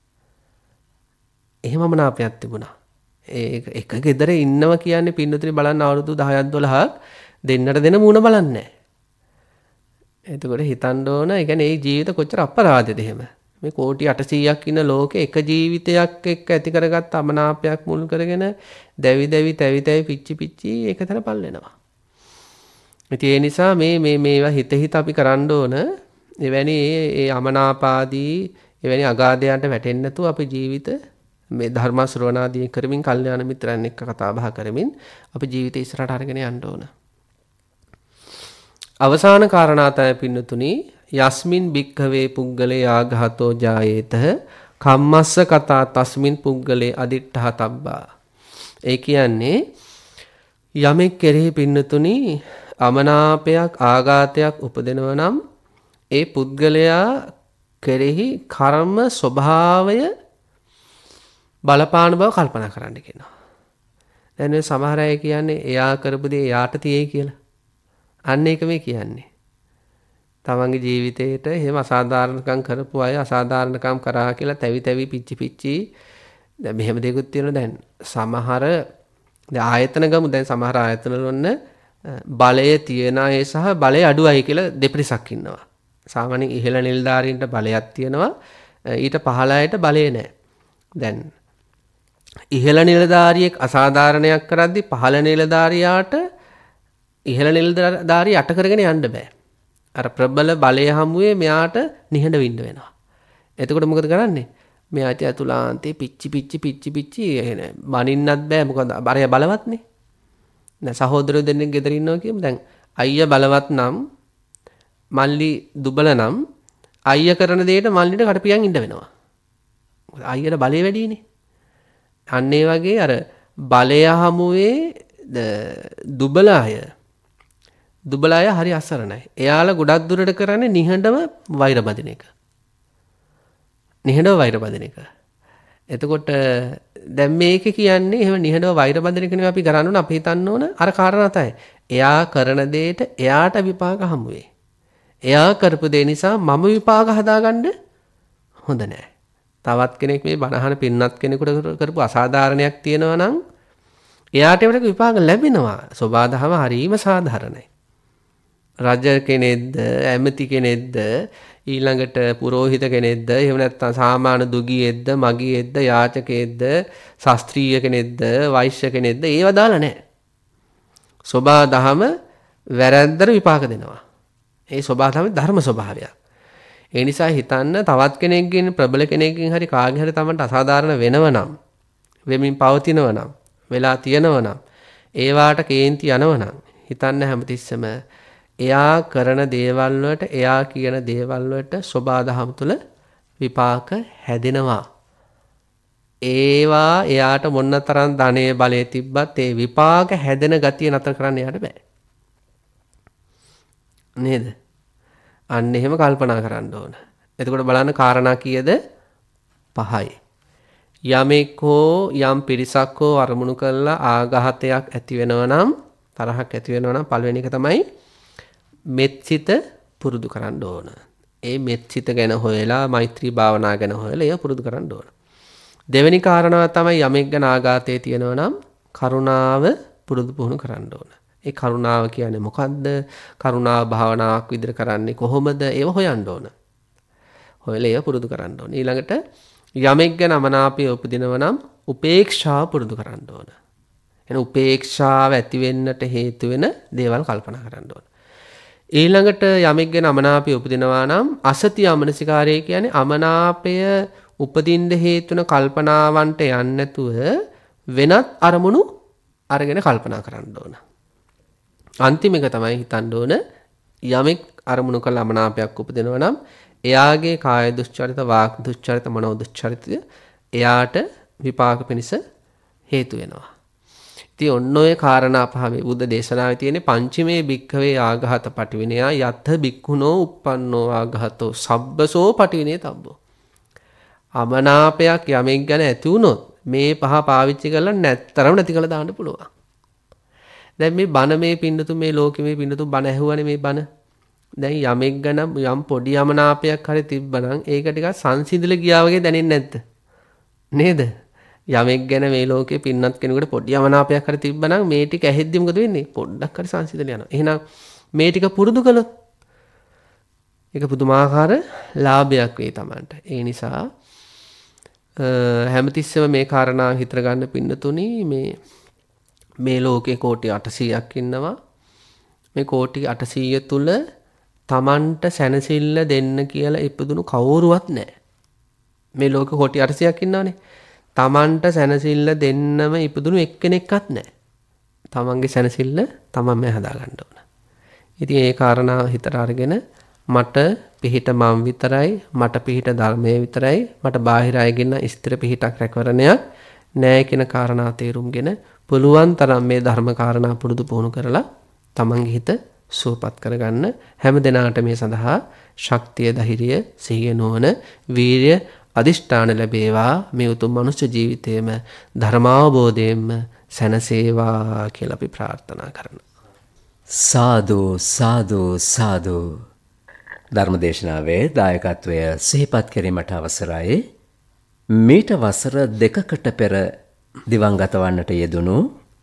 එහෙමම නාපයක් තිබුණා. එක ගෙදර ඉන්නවා කියන්නේ පින්නතුනි බලන්න අවුරුදු 10ක් 12ක් දෙන්නට දෙන මුණ බලන්නේ. එතකොට හිතන්න ඕන ඒ කියන්නේ ඒ ජීවිත කොච්චර අපරාධද එහෙම. මේ කෝටි 800ක් ඉන්න ලෝකේ එක ජීවිතයක් එක්ක ඇති කරගත්ත අමනාපයක් මුල් කරගෙන දැවි තැවි පිච්චි ඒකතර පල් වෙනවා. ඉතින් ඒ නිසා මේවා හිත අපි කරන්න ඕන එවැනි ඒ අමනාපාදී එවැනි අගාධයන්ට වැටෙන්නේ නැතුව අපේ ජීවිත මේ ධර්ම ශ්‍රවණාදී කරමින් කල්යාණ මිත්‍රයන් එක්ක කතා බහ කරමින් අපේ ජීවිතය ඉස්සරහට අරගෙන යන්න ඕන. අවසාන කාරණා තමයි පින්නතුනි යස්මින් භික්ඛවේ පුග්ගලේ ආඝාතෝ ජායේත කම්මස්ස කතා තස්මින් පුග්ගලේ අදිට්ඨහතබ්බා. ඒ කියන්නේ යමෙක් කෙරෙහි පින්නතුනි අමනාපයක් ආඝාතයක් උපදිනවා නම් ඒ පුද්ගලයා කෙරෙහි කර්ම ස්වභාවය බලපාන බව කල්පනා කරන්න කියනවා. දැන් මේ සමහර අය කියන්නේ එයා කරපු දේ එයාට තියෙයි කියලා. අන්න ඒක මේ කියන්නේ. තමන්ගේ ජීවිතේට එහෙම අසාධාරණකම් කරපු අය අසාධාරණකම් කරා කියලා තැවි පිච්චි දැන් මෙහෙම දෙයක්ත් තියෙනවා දැන් සමහර දැන් ආයතන ගමු දැන් සමහර ආයතන වල බලය තියන අය සහ බලය අඩු අය කියලා දෙපිරිසක් ඉන්නවා. සාමාන්‍යයෙන් ඉහළ නිලධාරීන්ට බලයක් තියෙනවා ඊට පහළ අයට බලය නැහැ. දැන් ඉහළ නිලධාරියෙක් අසාධාරණයක් කරද්දී පහළ නිලධාරියාට ඉහළ නිලධාරිය යට කරගෙන යන්න බෑ. අර ප්‍රබල බලය හමුවේ මෙයාට නිහඬ වෙන්න වෙනවා. එතකොට මොකද කරන්නේ? මෙයා ඇතුළාන්තේ පිච්චි එන බනින්නත් බෑ මොකද බරය බලවත්නේ. දැන් සහෝදරයෝ දෙන්නෙක් ගෙදර ඉන්නවා කියමු. දැන් අයියා බලවත් නම් මල්ලි දුබල නම් අයියා කරන දෙයට මල්ලිට කටපියන් ඉන්න වෙනවා. මොකද අයියට බලය වැඩිනේ. අන්න ඒ වගේ අර බලය හමුවේ දුබල අය හරි අසරණයි. එයාලා ගොඩක් දුරට කරන්නේ නිහඬව වෛර බදින එක. එතකොට දැන් මේක කියන්නේ එහෙම නිහඬව වෛර බදින එක නෙවෙයි අපි කරන්න ඕන අපි හිතන්න ඕන අර කාරණා තමයි. එයා කරන දෙයට එයාට විපාක හමු වෙයි. එයා කරපු දේ නිසා මම විපාක හදාගන්න හොඳ නැහැ. තවත් කෙනෙක් මේ බණහන පින්නත් කෙනෙකුට කරපු අසාධාරණයක් තියෙනවා නම් එයාට ඒකට විපාක ලැබෙනවා. සබාධම හරීම සාධාරණයි. රජ කෙනෙක්ද ඇමති කෙනෙක්ද ඊළඟට පුරෝහිත කෙනෙක්ද එහෙම නැත්නම් සාමාන්‍ය දුගියෙක්ද මගියෙක්ද යාචකයෙක්ද ශාස්ත්‍රීය කෙනෙක්ද වෛශ්‍ය කෙනෙක්ද ඒව දාලා නැහැ. සබාධම වැරද්දට විපාක දෙනවා. ඒ සබාධමේ ධර්ම ස්වභාවයක්. ඒ නිසා හිතන්න තවත් කෙනෙක්ගෙන් ප්‍රබල කෙනෙක්ගෙන් හරි කාගේ හරි තමන්ට අසාධාරණ වෙනව නම් වෙමින් පවතිනව නම් වෙලා තියෙනව නම් ඒවාට කේන්ති යනව නම් හිතන්න හැමතිස්සම එයා කරන දේවල් වලට එයා කියන දේවල් වලට සබාධහම තුල විපාක හැදෙනවා. ඒවා එයාට මොන්න තරම් ධනෙ බලය තිබ්බත් ඒ විපාක හැදෙන ගතිය නතර කරන්න යාට බෑ. නේද? අන්න එහෙම කල්පනා කරන්න ඕන. එතකොට බලන්න කාරණා කීයද? 5යි. යමෙක් හෝ යම් පිරිසක් හෝ අරමුණු කරලා ආඝාතයක් ඇති වෙනවා නම් තරහක් ඇති වෙනවා නම් පළවෙනි එක තමයි මෙත්සිත පුරුදු කරන්න ඕන. ඒ මෙත්සිත ගැන හොයලා මෛත්‍රී භාවනා ගැන හොයලා ඒක පුරුදු කරන්න ඕන. දෙවෙනි කාරණාව තමයි යමෙක් ගැන ආඝාතය තියෙනවා නම් කරුණාව පුරුදු පුහුණු කරන්න ඕන. ඒ කරුණාව කියන්නේ මොකද්ද? කරුණාව භාවනාවක් විදිහට කරන්නේ කොහොමද? ඒව හොයන්න ඕන. හොයලා ඒව පුරුදු කරන්න ඕන. ඊළඟට යමෙක් ගැන අමනාපය උපදිනව නම් උපේක්ෂාව පුරුදු කරන්න ඕන. එහෙනම් උපේක්ෂාව ඇති වෙන්නට හේතු වෙන දේවල් කල්පනා කරන්න ඕන. ඊළඟට යමෙක් ගැන අමනාපය උපදිනවා නම් අසතිය අමනසිකාරය කියන්නේ අමනාපය උපදින්න හේතු වෙන කල්පනාවන්ට යන්නේ නැතුව වෙනත් අරමුණු අරගෙන කල්පනා කරන්න ඕන. අන්තිම එක තමයි හිතන්න ඕන යමෙක් අරමුණු කළ අමනාපයක් උපදිනවා නම් එයාගේ කාය දුස්චරිත වාක් දුස්චරිත මනෝ දුස්චරිතය එයාට විපාක පිණිස හේතු වෙනවා. ඉතින් ඔන්න ඔය කාරණා පහ මේ බුද්ධ දේශනාවේ තියෙන්නේ පංචමේ භික්ඛවේ ආඝාත පටිවිනයා යත්ථ භික්ඛුනෝ uppannෝ ආඝාතෝ සබ්බසෝ පටිවිනේ තබ්බෝ. අමනාපයක් යමෙක් ගැන ඇති වුණොත් මේ පහ පාවිච්චි කරලා නැත්තරම නැති කළා දාන්න පුළුවන්. දැන් මේ බණ මේ පින්නතුන් මේ ලෝකෙ මේ පින්නතුන් බණ ඇහුවනේ මේ බණ. දැන් යමෙක් ගැන යම් පොඩි යමනාපයක් හරි තිබ්බනම් ඒක ටිකක් සංසිඳිලා ගියා වගේ දැනෙන්නේ නැද්ද? නේද? යමෙක් ගැන මේ ලෝකේ පින්නත් කෙනෙකුට පොඩි යමනාපයක් හරි තිබ්බනම් මේ ටික ඇහෙද්දි මොකද වෙන්නේ? පොඩ්ඩක් හරි සංසිඳලා යනවා. එහෙනම් මේ ටික පුරුදු කළොත් ඒක පුදුමාකාර ලාභයක් වෙයි Tamanට. ඒ නිසා හැමතිස්සෙම මේ කාරණා හිතර ගන්න පින්නතුනි මේ ලෝකේ කෝටි 800ක් ඉන්නවා. මේ කෝටි 800 තුල Tamanට සැනසෙල්ල දෙන්න කියලා ඉපදුණු කවුරුවත් නැහැ. මේ ලෝකේ කෝටි 800ක් ඉන්නවනේ. Tamanට සැනසෙල්ල දෙන්නම ඉපදුණු එක්කෙනෙක්වත් නැහැ. Tamanගේ සැනසෙල්ල Tamanම හදා ගන්න ඕන. ඉතින් ඒ කාරණා හිතට අරගෙන මට පිහිට මම විතරයි, මට පිහිට ධර්මයේ විතරයි, මට බාහිර අයගෙන ස්ථිර පිහිටක් රැකවරණයක් නෑ කියන කාරණා තේරුම්ගෙන පුළුවන් තරම් මේ ධර්ම කාරණා පුරුදු පුහුණු කරලා තමන්ගේ හිත සුවපත් කරගන්න හැම දිනාට මේ සඳහා ශක්තිය, ධෛර්යය, සිහිය, නුවණ, වීරිය, අදිෂ්ඨාන ලැබේවා. මේ උතුම් මනුෂ්‍ය ජීවිතයේම ධර්මාවබෝධයෙන්ම සැනසේවා කියලා අපි ප්‍රාර්ථනා කරනවා. සාදු සාදු සාදු. ධර්මදේශනාවේ දායකත්වය සිහිපත් කිරීමට අවසරයි. මීට වසර 2කට පෙර දිවංගත වන්නට යෙදුණු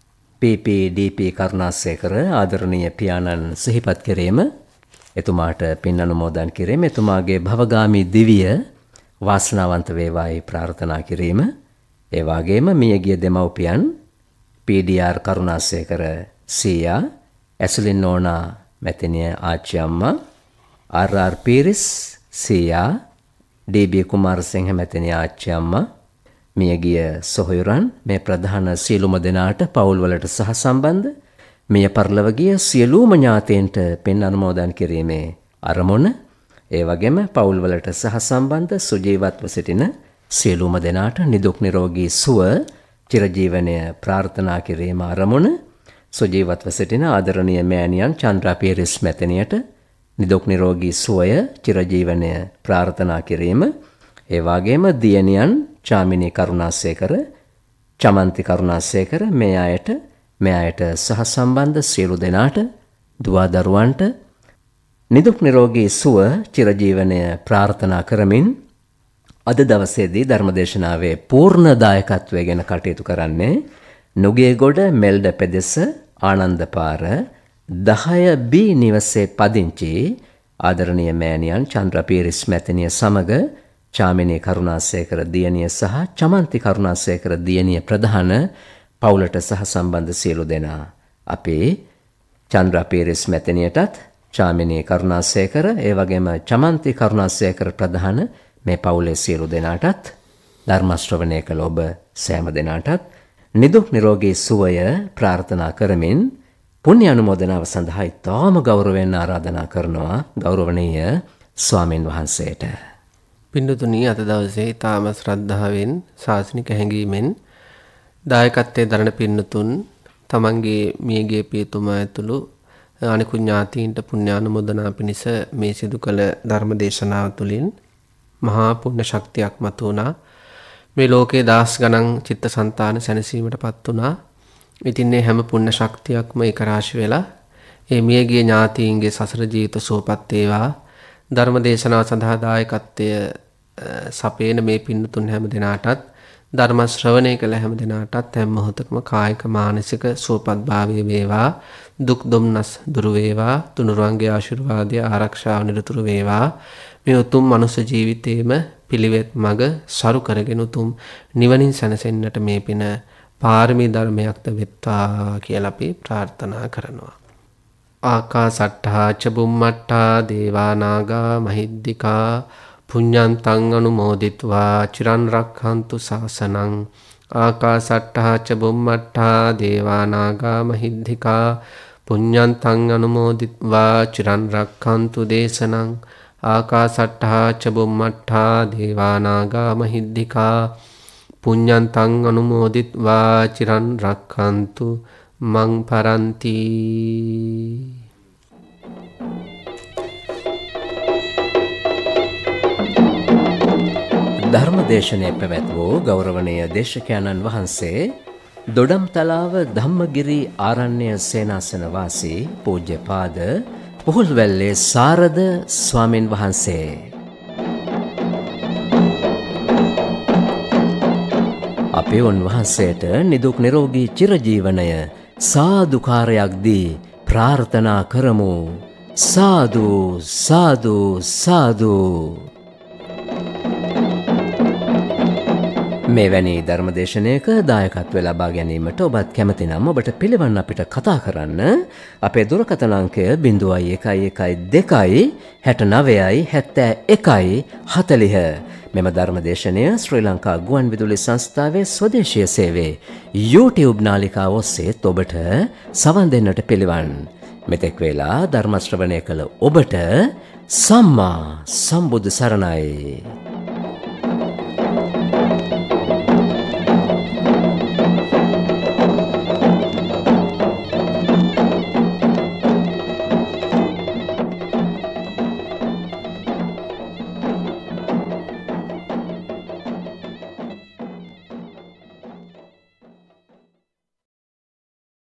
PPDP කරුණාසේකර ආදරණීය පියාණන් සිහිපත් කිරීම, එතුමාට පින් අනුමෝදන් කිරීම, එතුමාගේ භවගාමී දිවිය වාසනාවන්ත වේවායි ප්‍රාර්ථනා කිරීම, ඒ වගේම මියගිය දෙමව්පියන් PDR කරුණාසේකර සීයා, ඇසුලින් නෝනා මැතිණිය ආච්චි අම්මා, RR පීරිස් සීයා, DB කුමාරසිංහ මැතිණිය ආච්චි අම්මා, මියගිය සොහොයුරන් මේ ප්‍රධාන සියලුම දෙනාට පවුල්වලට සහ සම්බන්ධ මිය පරලොව ගිය සියලුම ඥාතීන්ට පින් අනුමෝදන් කිරීමේ අරමුණ, ඒ වගේම පවුල්වලට සහ සම්බන්ධ සුජීවත්ව සිටින සියලුම දෙනාට නිදුක් නිරෝගී සුව චිරජීවනය ප්‍රාර්ථනා කිරීම අරමුණ, සුජීවත්ව සිටින ආදරණීය මෑණියන් චන්ද්‍රා පීරිස් මැතිණියට නිදුක් නිරෝගී සුවය චිරජීවනය ප්‍රාර්ථනා කිරීම, ඒ වගේම දියණියන් චාමිනී කරුණාසේකර, චමන්ති කරුණාසේකර මේ අයට සහ සම්බන්ධ සියලු දෙනාට, දුවා දරුවන්ට නිදුක් නිරෝගී සුව චිරජීවනය ප්‍රාර්ථනා කරමින් අද දවසේදී ධර්මදේශනාවේ පූර්ණ දායකත්වය ගැන කටයුතු කරන්නේ නුගේගොඩ මෙල්ඩ පෙදෙස ආනන්දපාර 10B නිවසේ පදිංචි ආදරණීය මෑණියන් චන්ද්‍රා පීරිස් මැතිණිය සමග චාමිනී කරුණාසේකර දියණිය සහ චමන්ති කරුණාසේකර දියණිය ප්‍රධාන පවුලට සහ සම්බන්ධ සියලු දෙනා. අපේ චන්ද්‍රා පීරිස් මැතිණියටත් චාමිනී කරුණාසේකර, ඒ වගේම චමන්ති කරුණාසේකර ප්‍රධාන මේ පවුලේ සියලු දෙනාටත් ධර්ම ශ්‍රවණය කළ ඔබ සෑම දෙනාටත් නිදුක් නිරෝගී සුවය ප්‍රාර්ථනා කරමින් පුණ්‍ය අනුමෝදනාව සඳහා ඉතාම ගෞරවයෙන් ආරාධනා කරනවා ගෞරවනීය ස්වාමින් වහන්සේට. පින්දුතුනි, අද දවසේ ඊටාම ශ්‍රද්ධාවෙන් ශාසනික හැඟීමෙන් දායකත්වයේ දරන පින්නතුන් තමන්ගේ මියගේ පියතුමා ඇතුළු අනිකුත් ඥාතීන්ට පුණ්‍යානුමෝදනා පිණිස මේ සිදු කළ ධර්ම දේශනාව තුළින් මහා පුණ්‍ය ශක්තියක් මතු වුණා. මේ ලෝකේ දාස් ගණන් චිත්තසංතාන සැනසීමටපත් වුණා. ඉතින් මේ හැම පුණ්‍ය ශක්තියක්ම එක රාශි වෙලා මේ මියගේ ඥාතීන්ගේ සසර ජීවිත සුවපත් වේවා. ධර්ම දේශනාව සඳහා දායකත්වය සපේන මේ පින්නතුන් හැම දිනාටත් ධර්ම ශ්‍රවණය කළ හැම දිනාටත් හැම මොහොතකම කායික මානසික සුවපත්භාවය වේවා. දුක් දුම්නස් දුරු වේවා. තුනුරුවන්ගේ ආශිර්වාදය ආරක්ෂාව නිරතුරු වේවා. මේ උතුම් මනුෂ්‍ය ජීවිතේම පිළිවෙත් මඟ සරු කරගෙන උතුම් නිවනින් සැනසෙන්නට මේ පින පාරමී ධර්මයක්ද වෙත්වා කියලා අපි ප්‍රාර්ථනා කරනවා. ආකාසට්ඨා ච බුම්මට්ඨා දේවා නාග මහිද්దికා පුඤ්ඤන්තං අනුමෝදිත්වා චිරන් රක්ඛන්තු ශාසනං. ආකාසට්ඨා ච බුම්මට්ඨා දේවා නාග මහිද්దికා පුඤ්ඤන්තං අනුමෝදිත්වා චිරන් රක්ඛන්තු දේශනං. ආකාසට්ඨා ච බුම්මට්ඨා දේවා නාග මහිද්దికා පුඤ්ඤන්තං අනුමෝදිත්වා චිරන් රක්ඛන්තු මං පරන්ති. ධර්මදේශනය පැවැත් වූ ගෞරවනීය දේශකයන්න් වහන්සේ දොඩම්තලාව ධම්මගිරි ආරණ්‍ය සේනාසන වාසී පූජ්‍යපාද පුහුල්වැල්ලේ සාරද ස්වාමින් වහන්සේ. අපි උන්වහන්සේට නිදුක් නිරෝගී චිරජීවනය සාදුකාරයක් දී ප්‍රාර්ථනා කරමු. සාදු සාදු සාදු. මෙවැනි ධර්මදේශනයක දායකත්වය ලබා ගැනීමට ඔබත් කැමති නම් ඔබට පිළිවන් අපිට කතා කරන්න. අපේ දුරකථන අංකය 0112 69 71 40. මෙම ධර්මදේශනය ශ්‍රී ලංකා ගුවන් විදුලි සංස්ථාවේ ස්වදේශීය සේවයේ YouTube නාලිකාව ඔස්සේ ඔබට සවන් දෙන්නට පිළිවන්. මෙතෙක් වේලා ධර්ම ශ්‍රවණය කළ ඔබට සම්මා සම්බුදු සරණයි.